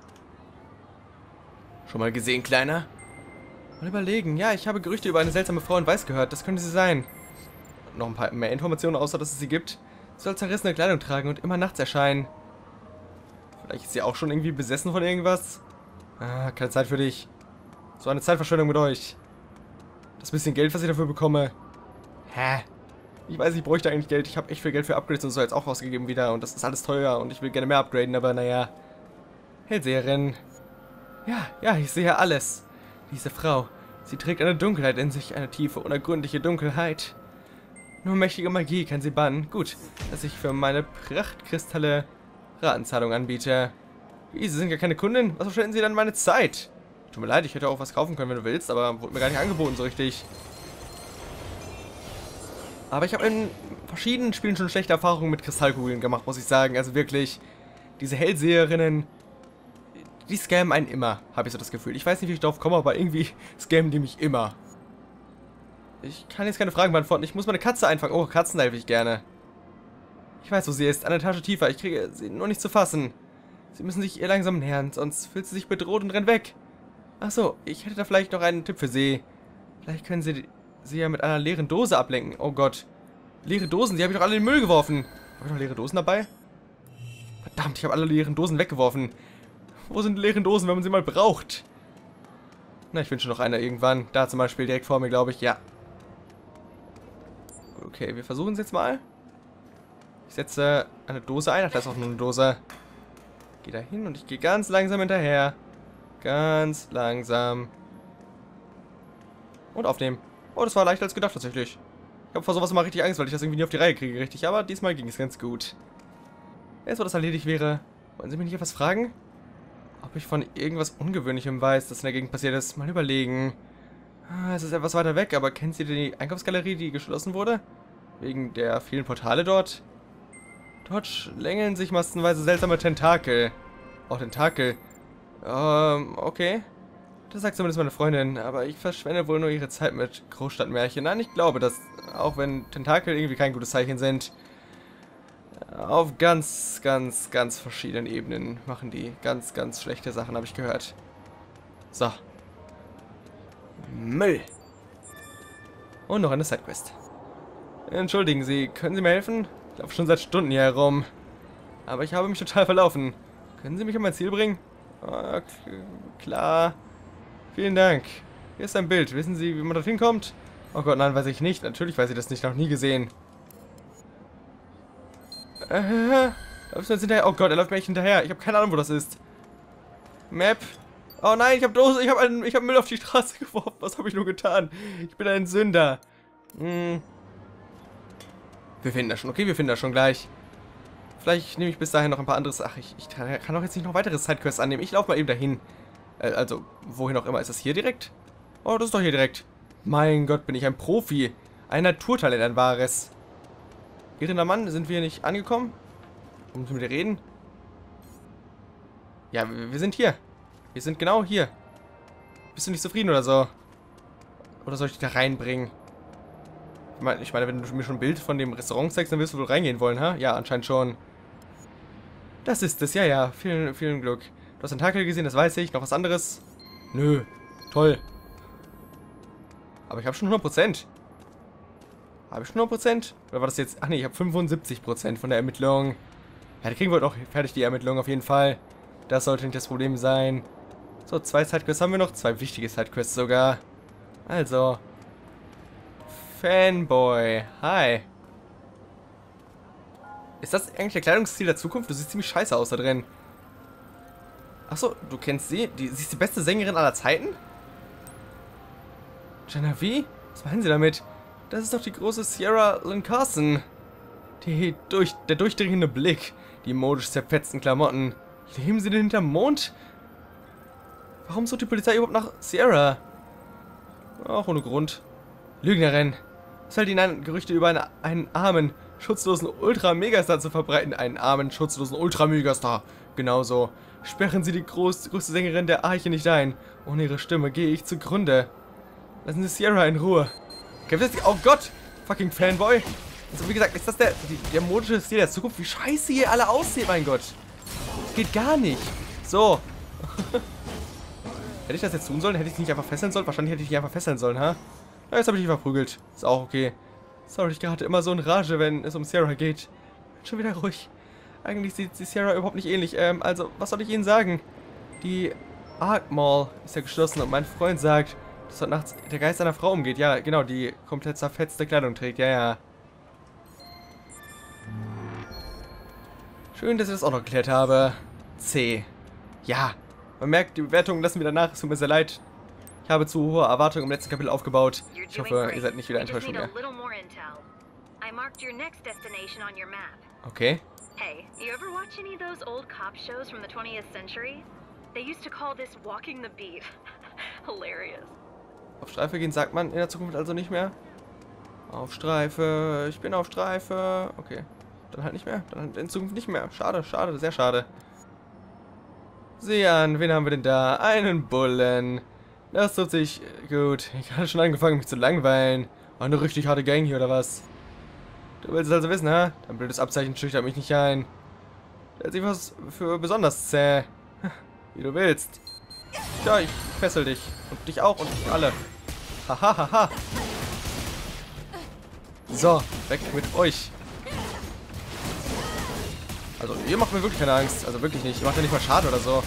Schon mal gesehen, Kleiner? Mal überlegen. Ja, ich habe Gerüchte über eine seltsame Frau in Weiß gehört. Das könnte sie sein. Noch ein paar mehr Informationen, außer dass es sie gibt. Sie soll zerrissene Kleidung tragen und immer nachts erscheinen. Vielleicht ist sie auch schon irgendwie besessen von irgendwas. Ah, keine Zeit für dich. So eine Zeitverschwendung mit euch. Das bisschen Geld, was ich dafür bekomme. Hä? Ich weiß, ich bräuchte eigentlich Geld. Ich habe echt viel Geld für Upgrades und so jetzt auch ausgegeben wieder. Und das ist alles teuer und ich will gerne mehr upgraden, aber naja. Hellseherin. Ja, ja, ich sehe alles. Diese Frau. Sie trägt eine Dunkelheit in sich, eine tiefe, unergründliche Dunkelheit. Nur mächtige Magie kann sie bannen. Gut, dass ich für meine Prachtkristalle Ratenzahlung anbiete. Wie, Sie sind gar keine Kundin? Was verschwenden Sie dann meine Zeit? Tut mir leid, ich hätte auch was kaufen können, wenn du willst, aber wurde mir gar nicht angeboten so richtig. Aber ich habe in verschiedenen Spielen schon schlechte Erfahrungen mit Kristallkugeln gemacht, muss ich sagen. Also wirklich, diese Hellseherinnen, die scammen einen immer, habe ich so das Gefühl. Ich weiß nicht, wie ich drauf komme, aber irgendwie scammen die mich immer. Ich kann jetzt keine Fragen beantworten. Ich muss meine Katze einfangen. Oh, Katzen helfe ich gerne. Ich weiß, wo sie ist. Eine Etage tiefer. Ich kriege sie nur nicht zu fassen. Sie müssen sich ihr langsam nähern, sonst fühlt sie sich bedroht und rennt weg. Ach so, ich hätte da vielleicht noch einen Tipp für sie. Vielleicht können sie sie ja mit einer leeren Dose ablenken. Oh Gott. Leere Dosen, die habe ich doch alle in den Müll geworfen. Habe ich noch leere Dosen dabei? Verdammt, ich habe alle leeren Dosen weggeworfen. Wo sind die leeren Dosen, wenn man sie mal braucht? Na, ich wünsche noch eine irgendwann. Da zum Beispiel direkt vor mir, glaube ich. Ja. Okay, wir versuchen es jetzt mal. Ich setze eine Dose ein. Ach, da ist auch nur eine Dose. Gehe da hin und ich gehe ganz langsam hinterher. Ganz langsam. Und aufnehmen. Oh, das war leichter als gedacht tatsächlich. Ich habe vor sowas immer richtig Angst, weil ich das irgendwie nie auf die Reihe kriege, richtig. Aber diesmal ging es ganz gut. Jetzt, wo das erledigt wäre, wollen Sie mich nicht etwas fragen? Ob ich von irgendwas Ungewöhnlichem weiß, das in der Gegend passiert ist? Mal überlegen. Ah, es ist etwas weiter weg, aber kennt Sie die Einkaufsgalerie, die geschlossen wurde? Wegen der vielen Portale dort? Dort schlängeln sich massenweise seltsame Tentakel. Auch Tentakel. Ähm, okay. Das sagt zumindest meine Freundin, aber ich verschwende wohl nur ihre Zeit mit Großstadtmärchen. Nein, ich glaube, dass, auch wenn Tentakel irgendwie kein gutes Zeichen sind, auf ganz, ganz, ganz verschiedenen Ebenen machen die ganz, ganz schlechte Sachen, habe ich gehört. So. Müll. Und noch eine Sidequest. Entschuldigen Sie, können Sie mir helfen? Ich laufe schon seit Stunden hier herum. Aber ich habe mich total verlaufen. Können Sie mich an mein Ziel bringen? Ah, klar. Vielen Dank. Hier ist ein Bild. Wissen Sie, wie man dorthin kommt? Oh Gott, nein, weiß ich nicht. Natürlich weiß ich das nicht. Noch nie gesehen. Äh, läuft mir jetzt hinterher? Oh Gott, er läuft mir echt hinterher. Ich habe keine Ahnung, wo das ist. Map. Oh nein, ich habe Dose, ich habe einen, ich habe Müll auf die Straße geworfen. Was habe ich nur getan? Ich bin ein Sünder. Hm. Wir finden das schon. Okay, wir finden das schon gleich. Vielleicht nehme ich bis dahin noch ein paar anderes. Ach, ich, ich kann doch jetzt nicht noch weitere Sidequests annehmen. Ich laufe mal eben dahin. Äh, also, wohin auch immer. Ist das hier direkt? Oh, das ist doch hier direkt. Mein Gott, bin ich ein Profi. Ein Naturtalent, ein wahres. Irrender Mann, sind wir nicht angekommen? Wo müssen wir mit dir reden? Ja, wir, wir sind hier. Wir sind genau hier. Bist du nicht zufrieden oder so? Oder soll ich dich da reinbringen? Ich meine, ich meine, wenn du mir schon ein Bild von dem Restaurant zeigst, dann wirst du wohl reingehen wollen, ha? Ja, anscheinend schon. Das ist es, ja, ja. Vielen, vielen Glück. Du hast Tentakel gesehen, das weiß ich. Noch was anderes? Nö. Toll. Aber ich habe schon hundert Prozent. Habe ich schon hundert Prozent? Oder war das jetzt... Ach nee, ich habe fünfundsiebzig Prozent von der Ermittlung. Ja, die kriegen wir doch fertig, die Ermittlung auf jeden Fall. Das sollte nicht das Problem sein. So, zwei Sidequests haben wir noch. Zwei wichtige Sidequests sogar. Also. Fanboy. Hi. Ist das eigentlich der Kleidungsstil der Zukunft? Du siehst ziemlich scheiße aus da drin. Achso, du kennst sie? Die, sie ist die beste Sängerin aller Zeiten? Genevieve? Was meinen Sie damit? Das ist doch die große Sierra Lynn Carson. Die durch, der durchdringende Blick. Die modisch zerfetzten Klamotten. Leben sie denn hinterm Mond? Warum sucht die Polizei überhaupt nach Sierra? Auch ohne Grund. Lügnerin. Es fällt ihnen ein, Gerüchte über einen, einen armen, schutzlosen Ultra-Megastar zu verbreiten. Einen armen, schutzlosen Ultra-Megastar. Genauso. Sperren Sie die groß, größte Sängerin der Arche nicht ein. Ohne ihre Stimme gehe ich zugrunde. Lassen Sie Sierra in Ruhe. Oh Gott! Fucking Fanboy! Also wie gesagt, ist das der, die, der modische Stil der Zukunft? Wie scheiße hier alle aussehen, mein Gott! Das geht gar nicht! So! Hätte ich das jetzt tun sollen? Hätte ich nicht einfach fesseln sollen? Wahrscheinlich hätte ich nicht einfach fesseln sollen, ha? Ja, jetzt habe ich dich verprügelt. Ist auch okay. Sorry, ich gerate immer so in Rage, wenn es um Sierra geht. Bin schon wieder ruhig. Eigentlich sieht sie Sierra überhaupt nicht ähnlich. Ähm, also, was soll ich Ihnen sagen? Die Ark Mall ist ja geschlossen und mein Freund sagt, dass dort nachts der Geist einer Frau umgeht. Ja, genau, die komplett zerfetzte Kleidung trägt. Ja, ja. Schön, dass ich das auch noch geklärt habe. C. Ja. Man merkt, die Bewertungen lassen wieder nach. Es tut mir sehr leid. Ich habe zu hohe Erwartungen im letzten Kapitel aufgebaut. Ich hoffe, ihr seid nicht wieder enttäuscht von mir. Okay. Hey, you ever watch any of those old cop shows from the twentieth century? They used to call this walking the beat. Hilarious. Auf Streife gehen sagt man in der Zukunft also nicht mehr. Auf Streife, ich bin auf Streife. Okay, dann halt nicht mehr. Dann halt in Zukunft nicht mehr. Schade, schade, sehr schade. Sieh an, wen haben wir denn da? Einen Bullen. Das tut sich gut. Ich hatte schon angefangen, mich zu langweilen. Eine richtig harte Gang hier, oder was? Du willst es also wissen, ha? Dein blödes Abzeichen schüchtert mich nicht ein. Stellt sich was für besonders zäh. Wie du willst. Ja, ich fessel dich. Und dich auch und alle. Hahaha. Ha, ha. So, weg mit euch. Also, ihr macht mir wirklich keine Angst. Also wirklich nicht. Ihr macht ja nicht mal Schaden oder so.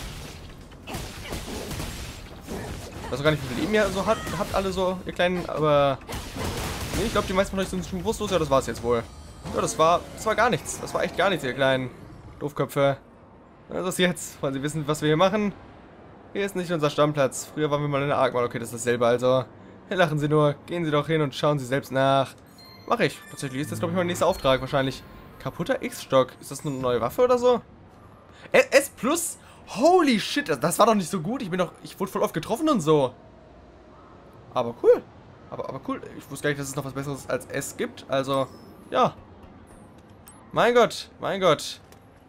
Ich weiß auch gar nicht, wie viel Leben ihr so habt, habt alle so, ihr Kleinen, aber... Nee, ich glaube, die meisten von euch sind schon bewusstlos. Ja, das war es jetzt wohl. Ja, das war, das war gar nichts. Das war echt gar nichts, ihr kleinen Doofköpfe. Was ist jetzt? Wollen Sie wissen, was wir hier machen? Hier ist nicht unser Stammplatz. Früher waren wir mal in der Ark Mall. Okay, das ist dasselbe also. Hier lachen Sie nur. Gehen Sie doch hin und schauen Sie selbst nach. Mach ich. Tatsächlich ist das, glaube ich, mein nächster Auftrag wahrscheinlich. Kaputter X-Stock. Ist das eine neue Waffe oder so? S plus? Holy shit, das, das war doch nicht so gut. Ich bin doch, ich wurde voll oft getroffen und so. Aber cool. Aber, aber cool. Ich wusste gar nicht, dass es noch was Besseres als S gibt. Also, ja. Mein Gott, mein Gott.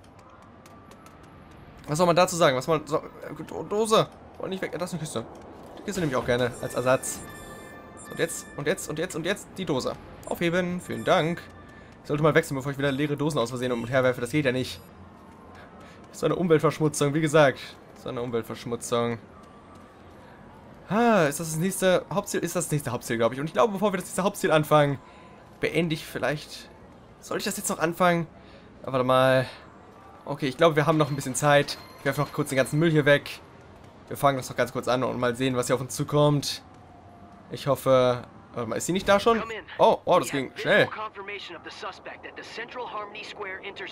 Was soll man dazu sagen? Was man... So, Dose. Wollte nicht weg. Das ist eine Kiste. Die Kiste nehme ich auch gerne als Ersatz. So, und jetzt, und jetzt, und jetzt, und jetzt die Dose. Aufheben. Vielen Dank. Ich sollte mal wechseln, bevor ich wieder leere Dosen aus Versehen um und herwerfe. Das geht ja nicht. So eine Umweltverschmutzung, wie gesagt. So eine Umweltverschmutzung. Ah, ist das das nächste Hauptziel? Ist das das nächste Hauptziel, glaube ich. Und ich glaube, bevor wir das nächste Hauptziel anfangen, beende ich vielleicht... Soll ich das jetzt noch anfangen? Aber warte mal... Okay, ich glaube, wir haben noch ein bisschen Zeit. Ich werfe noch kurz den ganzen Müll hier weg. Wir fangen das noch ganz kurz an und mal sehen, was hier auf uns zukommt. Ich hoffe... Warte mal, ist sie nicht da schon? Oh, oh, das ging schnell.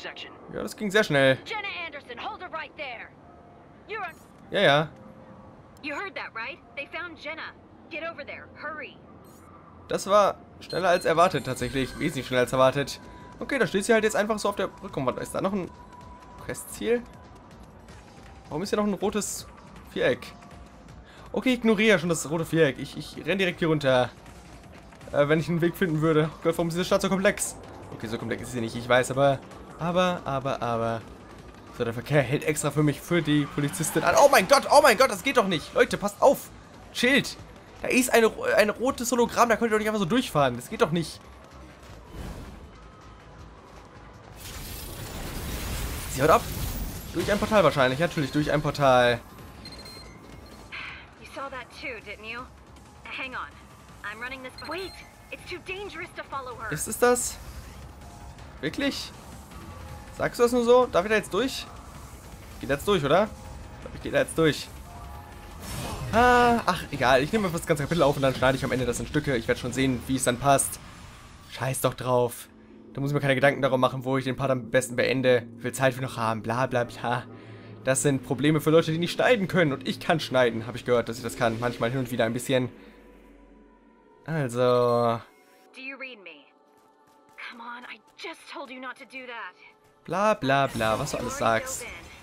Ja, das ging sehr schnell. Ja, ja. You heard that, right? They found Jenna. Get over there. Hurry. Das war schneller als erwartet, tatsächlich. Wesentlich schneller als erwartet. Okay, da steht sie halt jetzt einfach so auf der Brücke. Und ist da noch ein Questziel? Warum ist hier noch ein rotes Viereck? Okay, ich ignoriere schon das rote Viereck. Ich, ich renne direkt hier runter. Äh, wenn ich einen Weg finden würde. Oh Gott, warum ist diese Stadt so komplex? Okay, so komplex ist sie nicht, ich weiß, aber... Aber, aber, aber... So, der Verkehr hält extra für mich, für die Polizistin an. Oh mein Gott, oh mein Gott, das geht doch nicht. Leute, passt auf. Chillt. Da ist eine, ein rotes Hologramm, da könnt ihr doch nicht einfach so durchfahren. Das geht doch nicht. Sie haut ab. Durch ein Portal wahrscheinlich. Natürlich, durch ein Portal. You saw that too, didn't you? Hang on. I'm running this... Wait! It's too dangerous to follow her. Ist es das? Wirklich? Sagst du das nur so? Darf ich da jetzt durch? Geht jetzt durch, oder? Ich glaube, ich gehe da jetzt durch. Ah, ach, egal. Ich nehme einfach das ganze Kapitel auf und dann schneide ich am Ende das in Stücke. Ich werde schon sehen, wie es dann passt. Scheiß doch drauf. Da muss ich mir keine Gedanken darum machen, wo ich den Part am besten beende. Wie viel Zeit wir noch haben. Bla, bla, bla. Das sind Probleme für Leute, die nicht schneiden können. Und ich kann schneiden. Habe ich gehört, dass ich das kann. Manchmal hin und wieder ein bisschen. Also... Do you read me? Come on, I just told you not to do that. Bla bla bla, was du alles sagst.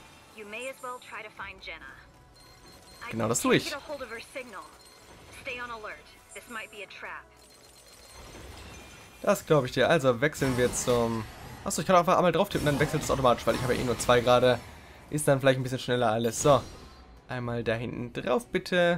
Genau, das tue ich. Das glaube ich dir. Also wechseln wir zum... Achso, ich kann einfach einmal drauf tippen, dann wechselt es automatisch, weil ich habe ja eh nur zwei gerade. Ist dann vielleicht ein bisschen schneller alles. So, einmal da hinten drauf, bitte.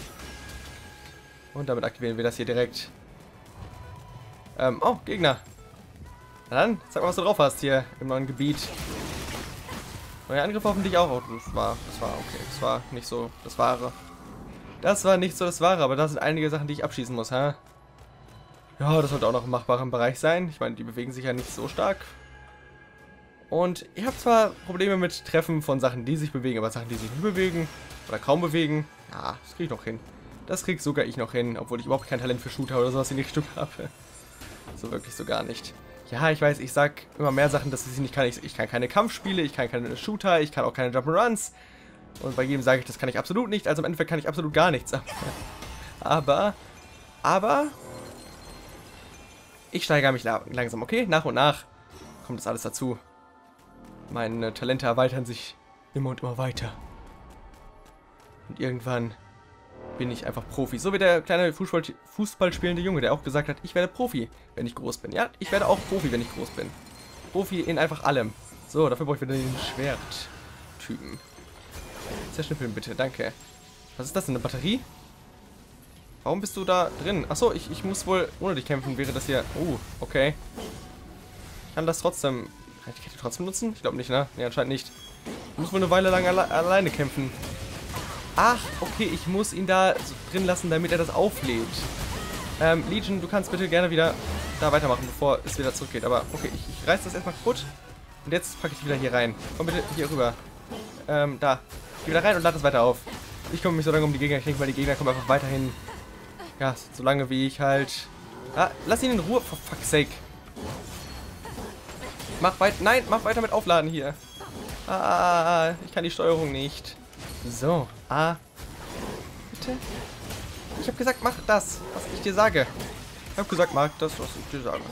Und damit aktivieren wir das hier direkt. Ähm, oh, Gegner. Na dann, sag mal, was du drauf hast hier im neuen Gebiet. Neuer Angriff hoffentlich auch. Oh, das war, das war okay. Das war nicht so das Wahre. Das war nicht so das Wahre, aber da sind einige Sachen, die ich abschießen muss, hä? Ja, das sollte auch noch im machbaren Bereich sein. Ich meine, die bewegen sich ja nicht so stark. Und ich habe zwar Probleme mit Treffen von Sachen, die sich bewegen, aber Sachen, die sich nicht bewegen oder kaum bewegen, ja, das kriege ich noch hin. Das krieg sogar ich noch hin, obwohl ich überhaupt kein Talent für Shooter oder sowas in die Richtung habe. So wirklich so gar nicht. Ja, ich weiß, ich sag immer mehr Sachen, dass ich nicht kann. Ich, ich kann keine Kampfspiele, ich kann keine Shooter, ich kann auch keine Jump'n'Runs. Und bei jedem sage ich, das kann ich absolut nicht. Also im Endeffekt kann ich absolut gar nichts. Aber, aber, ich steigere mich langsam, okay? Nach und nach kommt das alles dazu. Meine Talente erweitern sich immer und immer weiter. Und irgendwann bin ich einfach Profi. So wie der kleine Fußball, Fußball spielende Junge, der auch gesagt hat, ich werde Profi, wenn ich groß bin. Ja, ich werde auch Profi, wenn ich groß bin. Profi in einfach allem. So, dafür brauche ich wieder den Schwerttypen. Zerschnippeln bitte, danke. Was ist das denn, eine Batterie? Warum bist du da drin? Achso, ich, ich muss wohl ohne dich kämpfen, wäre das hier... Oh, okay. Ich kann das trotzdem... Kann ich die Kette trotzdem nutzen? Ich glaube nicht, ne? Ne, anscheinend nicht. Ich muss wohl eine Weile lang alle alleine kämpfen. Ach, okay, ich muss ihn da so drin lassen, damit er das auflädt. Ähm, Legion, du kannst bitte gerne wieder da weitermachen, bevor es wieder zurückgeht. Aber okay, ich, ich reiß das erstmal kaputt. Und jetzt packe ich wieder hier rein. Komm bitte hier rüber. Ähm, da. Geh wieder rein und lade das weiter auf. Ich kümmere mich so lange um die Gegner, ich denke, weil die Gegner kommen einfach weiterhin. Ja, so lange wie ich halt... Ah, lass ihn in Ruhe, for fuck's sake. Mach weiter, nein, mach weiter mit Aufladen hier. Ah, ich kann die Steuerung nicht. So, ah. Bitte? Ich habe gesagt, mach das, was ich dir sage. Ich habe gesagt, mach das, was ich dir sage.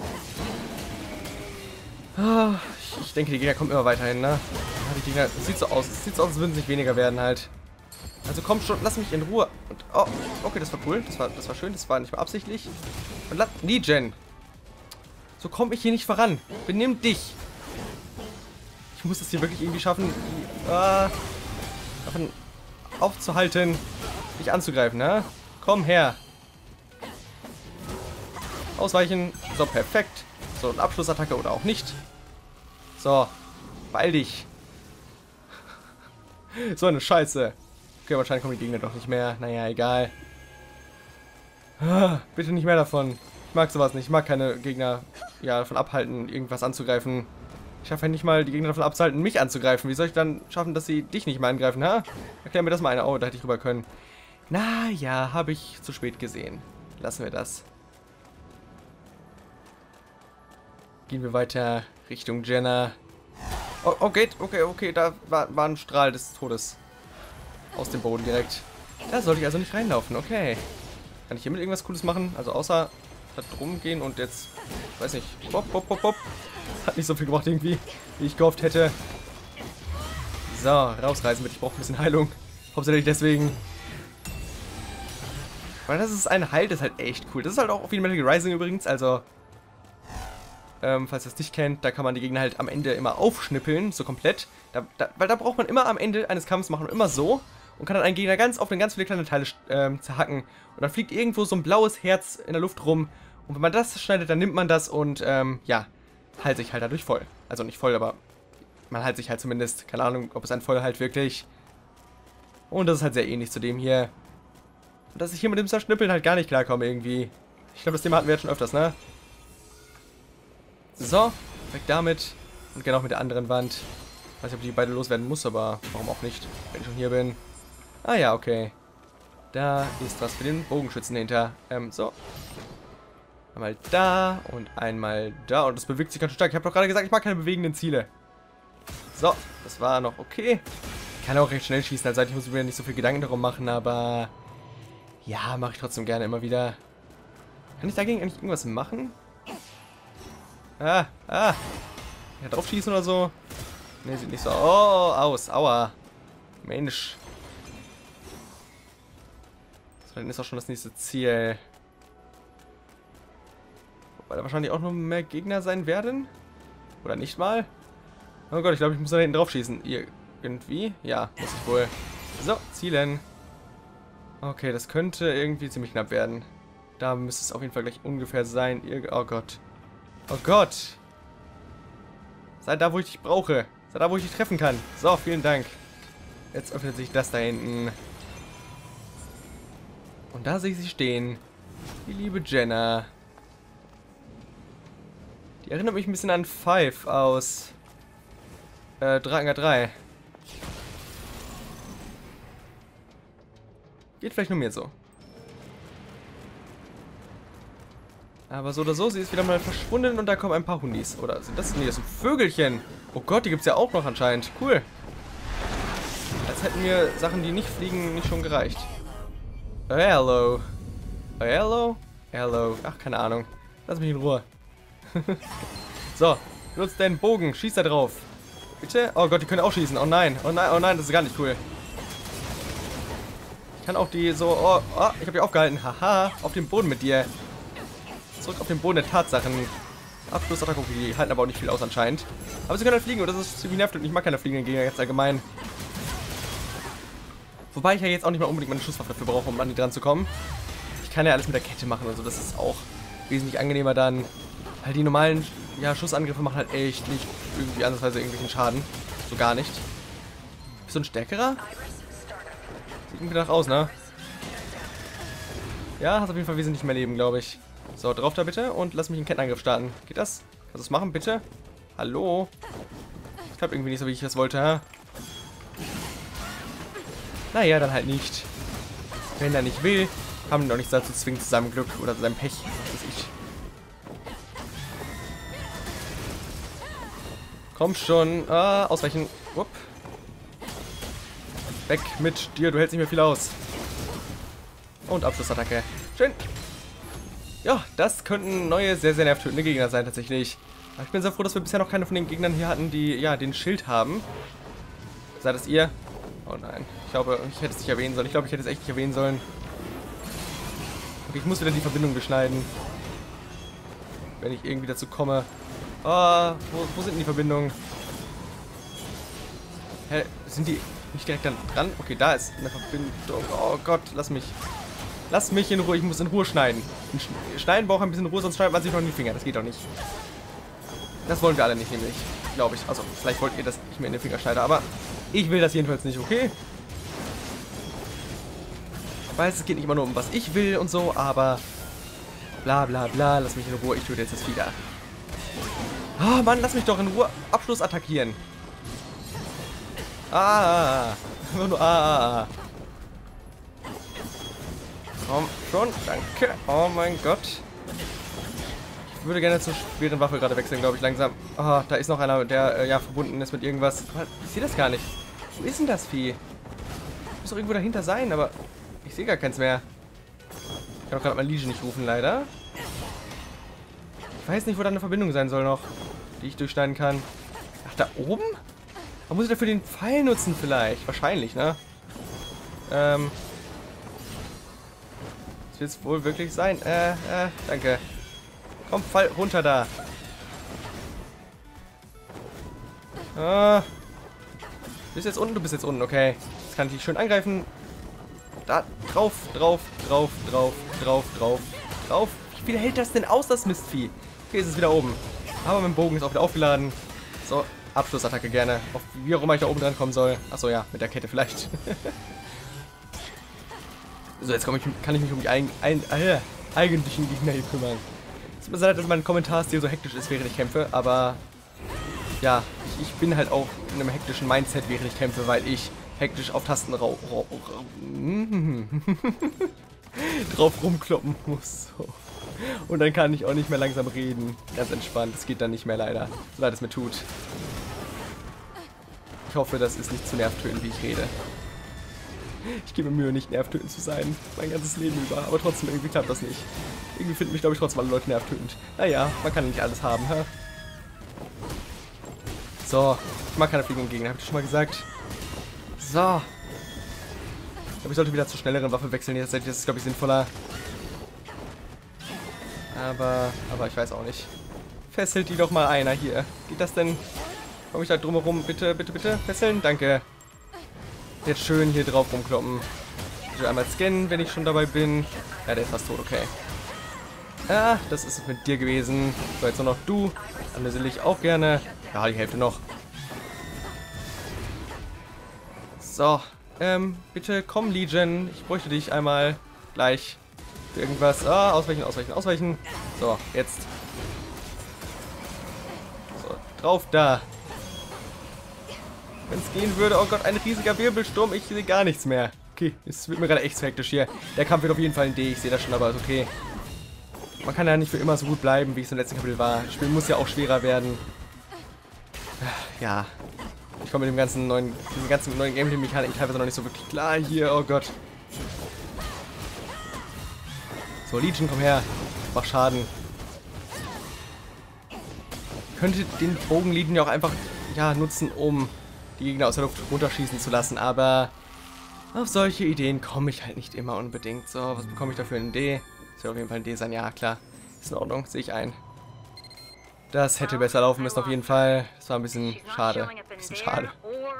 Ah, ich, ich denke, die Gegner kommen immer weiterhin, ne? Ja, die Gegner, es sieht so aus, es sieht so aus, als würden es nicht weniger werden halt. Also komm schon, lass mich in Ruhe. Und, oh, okay, das war cool, das war, das war schön, das war nicht mehr absichtlich. Und lass, Legion. So komme ich hier nicht voran. Benimm dich. Ich muss es hier wirklich irgendwie schaffen, die, ah, davon aufzuhalten, dich anzugreifen, ne? Komm her. Ausweichen. So, perfekt. So, eine Abschlussattacke oder auch nicht. So, beeil dich. So eine Scheiße. Okay, wahrscheinlich kommen die Gegner doch nicht mehr. Naja, egal. Ah, bitte nicht mehr davon. Ich mag sowas nicht. Ich mag keine Gegner, ja, davon abhalten, irgendwas anzugreifen. Ich schaffe ja nicht mal, die Gegner davon abzuhalten, mich anzugreifen. Wie soll ich dann schaffen, dass sie dich nicht mehr angreifen, ha? Erklär mir das mal einer. Oh, da hätte ich rüber können. Na ja, habe ich zu spät gesehen. Lassen wir das. Gehen wir weiter Richtung Jenna. Oh, oh geht. Okay, okay, da war, war ein Strahl des Todes. Aus dem Boden direkt. Da sollte ich also nicht reinlaufen, okay. Kann ich hiermit irgendwas Cooles machen? Also außer da drum gehen und jetzt, weiß nicht, pop, pop, pop, pop. Hat nicht so viel gebracht irgendwie, wie ich gehofft hätte. So, rausreißen bitte, ich brauche ein bisschen Heilung. Hauptsächlich deswegen. Weil das ist ein Heil, das ist halt echt cool. Das ist halt auch wie in Metal Gear Rising übrigens, also ähm, falls ihr es nicht kennt, da kann man die Gegner halt am Ende immer aufschnippeln, so komplett. Da, da, weil da braucht man immer am Ende eines Kampfes machen, immer so. Und kann dann einen Gegner ganz oft in ganz viele kleine Teile ähm, zerhacken. Und dann fliegt irgendwo so ein blaues Herz in der Luft rum. Und wenn man das schneidet, dann nimmt man das und, ähm, ja, heilt sich halt dadurch voll. Also nicht voll, aber man heilt sich halt zumindest. Keine Ahnung, ob es ein Vollhalt wirklich. Und das ist halt sehr ähnlich zu dem hier. Und dass ich hier mit dem Zerschnippeln halt gar nicht klarkomme irgendwie. Ich glaube, das Thema hatten wir jetzt schon öfters, ne? So, weg damit. Und gerne auch mit der anderen Wand. Ich weiß nicht, ob die beide loswerden muss, aber warum auch nicht, wenn ich schon hier bin. Ah ja, okay. Da ist was für den Bogenschützen hinter. Ähm, so. Einmal da und einmal da. Und das bewegt sich ganz schön stark. Ich habe doch gerade gesagt, ich mag keine bewegenden Ziele. So, das war noch okay. Ich kann auch recht schnell schießen, also ich muss mir nicht so viel Gedanken darum machen, aber ja, mache ich trotzdem gerne immer wieder. Kann ich dagegen eigentlich irgendwas machen? Ah, ah. Ja, drauf schießen oder so? Ne, sieht nicht so. Oh, aus. Aua. Mensch. So, dann ist auch schon das nächste Ziel. Wobei da wahrscheinlich auch noch mehr Gegner sein werden. Oder nicht mal. Oh Gott, ich glaube, ich muss da hinten drauf schießen. Irgendwie? Ja, muss ich wohl. So, zielen. Okay, das könnte irgendwie ziemlich knapp werden. Da müsste es auf jeden Fall gleich ungefähr sein. Oh Gott. Oh Gott. Sei da, wo ich dich brauche. Sei da, wo ich dich treffen kann. So, vielen Dank. Jetzt öffnet sich das da hinten. Und da sehe ich sie stehen. Die liebe Jenna. Die erinnert mich ein bisschen an Five aus äh, Drakengard drei. Geht vielleicht nur mir so. Aber so oder so, sie ist wieder mal verschwunden und da kommen ein paar Hundis. Oder sind das? Nee, das sind Vögelchen. Oh Gott, die gibt es ja auch noch anscheinend. Cool. Als hätten mir Sachen, die nicht fliegen, nicht schon gereicht. Oh, hello. Oh, hello? Hello. Ach, keine Ahnung. Lass mich in Ruhe. So, nutzt deinen Bogen. Schieß da drauf. Bitte? Oh Gott, die können auch schießen. Oh nein. Oh nein, oh nein, das ist gar nicht cool. Ich kann auch die so... Oh, oh ich habe die aufgehalten. Haha, auf dem Boden mit dir. Zurück auf den Boden der Tatsachen. Abschlussattacke, okay, die halten aber auch nicht viel aus anscheinend. Aber sie können halt fliegen und das ist ziemlich nervig und ich mag keine fliegenden Gegner jetzt allgemein. Wobei ich ja jetzt auch nicht mal unbedingt meine Schusswaffe dafür brauche, um an die dran zu kommen. Ich kann ja alles mit der Kette machen und so, das ist auch wesentlich angenehmer dann. Weil die normalen ja, Schussangriffe machen halt echt nicht irgendwie ansatzweise irgendwelchen Schaden. So gar nicht. Bist du ein stärkerer? Sieht irgendwie danach aus, ne? Ja, hast auf jeden Fall wesentlich mehr Leben, glaube ich. So, drauf da bitte und lass mich einen Kettenangriff starten. Geht das? Kannst du das machen, bitte? Hallo? Ich glaube irgendwie nicht so, wie ich das wollte, ha? Naja, dann halt nicht. Wenn er nicht will, haben wir doch nichts dazu zwingen zu seinem Glück oder zu seinem Pech. Das ist ich. Komm schon. Ah, ausweichen. Upp. Weg mit dir, du hältst nicht mehr viel aus. Und Abschlussattacke. Schön. Ja, das könnten neue, sehr, sehr nervtötende Gegner sein, tatsächlich. Aber ich bin sehr froh, dass wir bisher noch keine von den Gegnern hier hatten, die, ja, den Schild haben. Seid es ihr? Oh nein. Ich glaube, ich hätte es nicht erwähnen sollen. Ich glaube, ich hätte es echt nicht erwähnen sollen. Okay, ich muss wieder die Verbindung beschneiden. Wenn ich irgendwie dazu komme. Oh, wo, wo sind denn die Verbindungen? Hä, sind die nicht direkt dann dran? Okay, da ist eine Verbindung. Oh Gott, lass mich. Lass mich in Ruhe, ich muss in Ruhe schneiden. Schneiden braucht ein bisschen Ruhe, sonst schneidet man sich noch in die Finger. Das geht doch nicht. Das wollen wir alle nicht, nämlich. Glaube ich. Also, vielleicht wollt ihr, dass ich mir in den Finger schneide, aber ich will das jedenfalls nicht, okay? Ich weiß, es geht nicht immer nur um was ich will und so, aber bla bla bla, lass mich in Ruhe, ich töte jetzt das Vieh da. Ah, Mann, lass mich doch in Ruhe Abschluss attackieren. Ah, einfach nur ah, ah, ah. Komm schon, danke. Oh mein Gott. Ich würde gerne zur schweren Waffe gerade wechseln, glaube ich, langsam. Ah, da ist noch einer, der äh, ja verbunden ist mit irgendwas. Ich sehe das gar nicht. Wo ist denn das Vieh? Muss doch irgendwo dahinter sein, aber Ich sehe gar keins mehr. Ich kann auch gerade mal Legion nicht rufen, leider. Ich weiß nicht, wo da eine Verbindung sein soll noch, die ich durchschneiden kann. Ach, da oben? Da muss ich dafür den Pfeil nutzen vielleicht. Wahrscheinlich, ne? Ähm. Das wird es wohl wirklich sein. Äh, äh, danke. Komm, fall runter da. Ah. Du bist jetzt unten, du bist jetzt unten, okay. Jetzt kann ich dich schön angreifen. Da, drauf, drauf, drauf, drauf, drauf, drauf, drauf. Wie viel hält das denn aus, das Mistvieh? Okay, es ist wieder oben. Aber mein Bogen ist auch wieder aufgeladen. So, Abschlussattacke gerne. Auf wie auch immer ich da oben dran kommen soll. Achso, ja, mit der Kette vielleicht. So, jetzt komm ich, kann ich mich um die ein, ein, äh, eigentlichen Gegner hier kümmern. Es tut mir leid, dass mein Kommentarstil so hektisch ist, während ich kämpfe, aber ja, ich, ich bin halt auch in einem hektischen Mindset, während ich kämpfe, weil ich hektisch auf Tasten rau, rau, rau drauf rumkloppen muss. So. Und dann kann ich auch nicht mehr langsam reden. Ganz entspannt. Das geht dann nicht mehr leider. So leid es mir tut. Ich hoffe, das ist nicht zu nervtötend, wie ich rede. Ich gebe mir Mühe, nicht nervtötend zu sein. Mein ganzes Leben über. Aber trotzdem, irgendwie klappt das nicht. Irgendwie finden mich, glaube ich, trotzdem alle Leute nervtötend. Naja, man kann nicht alles haben, hä? So. Ich mag keine fliegenden Gegner, habe ich schon mal gesagt. So. Ich glaube, ich sollte wieder zur schnelleren Waffe wechseln. Jetzt, das ist, glaube ich, sinnvoller. Aber, aber ich weiß auch nicht. Fesselt die doch mal einer hier. Geht das denn? Komme ich da drumherum? Bitte, bitte, bitte. Fesseln? Danke. Jetzt schön hier drauf rumkloppen. Ich will einmal scannen, wenn ich schon dabei bin. Ja, der ist fast tot, okay. Ah, das ist es mit dir gewesen. So, jetzt nur noch du. Dann will ich auch gerne. Ja, die Hälfte noch. So, ähm, bitte komm, Legion. Ich bräuchte dich einmal gleich für irgendwas. Ah, ausweichen, ausweichen, ausweichen. So, jetzt. So, drauf da. Wenn es gehen würde, oh Gott, ein riesiger Wirbelsturm, ich sehe gar nichts mehr. Okay, es wird mir gerade echt zu hektisch hier. Der Kampf wird auf jeden Fall ein D, ich sehe das schon, aber ist okay. Man kann ja nicht für immer so gut bleiben, wie es im letzten Kapitel war. Das Spiel muss ja auch schwerer werden. Ja, ich komme mit dem ganzen neuen, den ganzen neuen Gameplay-Mechaniken teilweise noch nicht so wirklich klar hier, oh Gott. So, Legion, komm her. Mach Schaden. Könnte den Bogen Legion ja auch einfach, ja, nutzen, um die Gegner aus der Luft runterschießen zu lassen, aber auf solche Ideen komme ich halt nicht immer unbedingt. So, was bekomme ich dafür? Ein D? Das wird auf jeden Fall ein D sein, ja klar. Ist in Ordnung, sehe ich ein. Das hätte besser laufen müssen auf jeden Fall. Das war ein bisschen schade. Ein bisschen schade.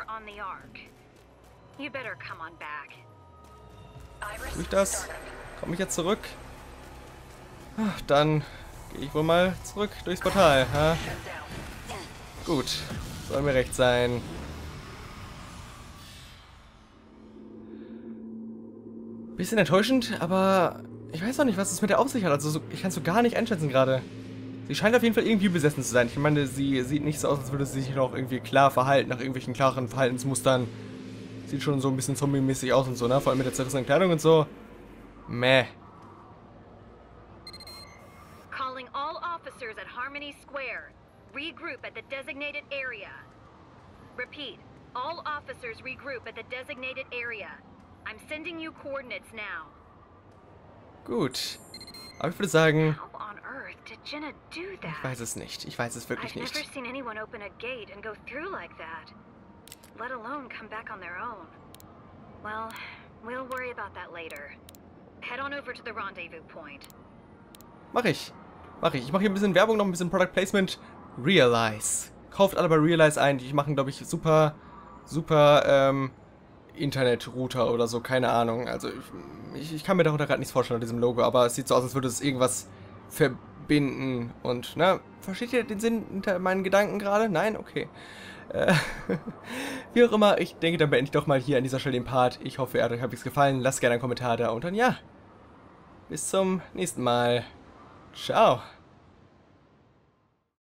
Tue ich das? Komme ich jetzt zurück? Ach, dann gehe ich wohl mal zurück durchs Portal. Ha? Gut, soll mir recht sein. Bisschen enttäuschend, aber ich weiß noch nicht, was es mit der auf sich hat. Also so, ich kann es so gar nicht einschätzen gerade. Sie scheint auf jeden Fall irgendwie besessen zu sein. Ich meine, sie sieht nicht so aus, als würde sie sich noch irgendwie klar verhalten, nach irgendwelchen klaren Verhaltensmustern. Sieht schon so ein bisschen zombie-mäßig aus und so, ne? Vor allem mit der zerrissenen Kleidung und so. Meh. Calling all officers at Harmony Square. Regroup at the designated area. Repeat, all officers regroup at the designated area. I'm sending you coordinates now. Gut. Aber ich würde sagen, How on earth did Jenna do that? ich weiß es nicht. Ich weiß es wirklich I've nicht. never seen anyone open a gate and go through like that. Let alone come back on their own. Well, we'll worry about that later. Head on over to the rendezvous point. Mach ich. Mach ich. Ich mache hier ein bisschen Werbung, noch ein bisschen Product Placement. Realize. Kauft alle bei Realize ein. Die machen, glaube ich, super, super, ähm, Internet-Router oder so, keine Ahnung. Also ich, ich kann mir darunter gerade nichts vorstellen an diesem Logo, aber es sieht so aus, als würde es irgendwas verbinden. Und, na, versteht ihr den Sinn hinter meinen Gedanken gerade? Nein? Okay. Äh, wie auch immer, ich denke, dann beende ich doch mal hier an dieser Stelle den Part. Ich hoffe, euch hat es gefallen. Lasst gerne einen Kommentar da und dann ja, bis zum nächsten Mal. Ciao.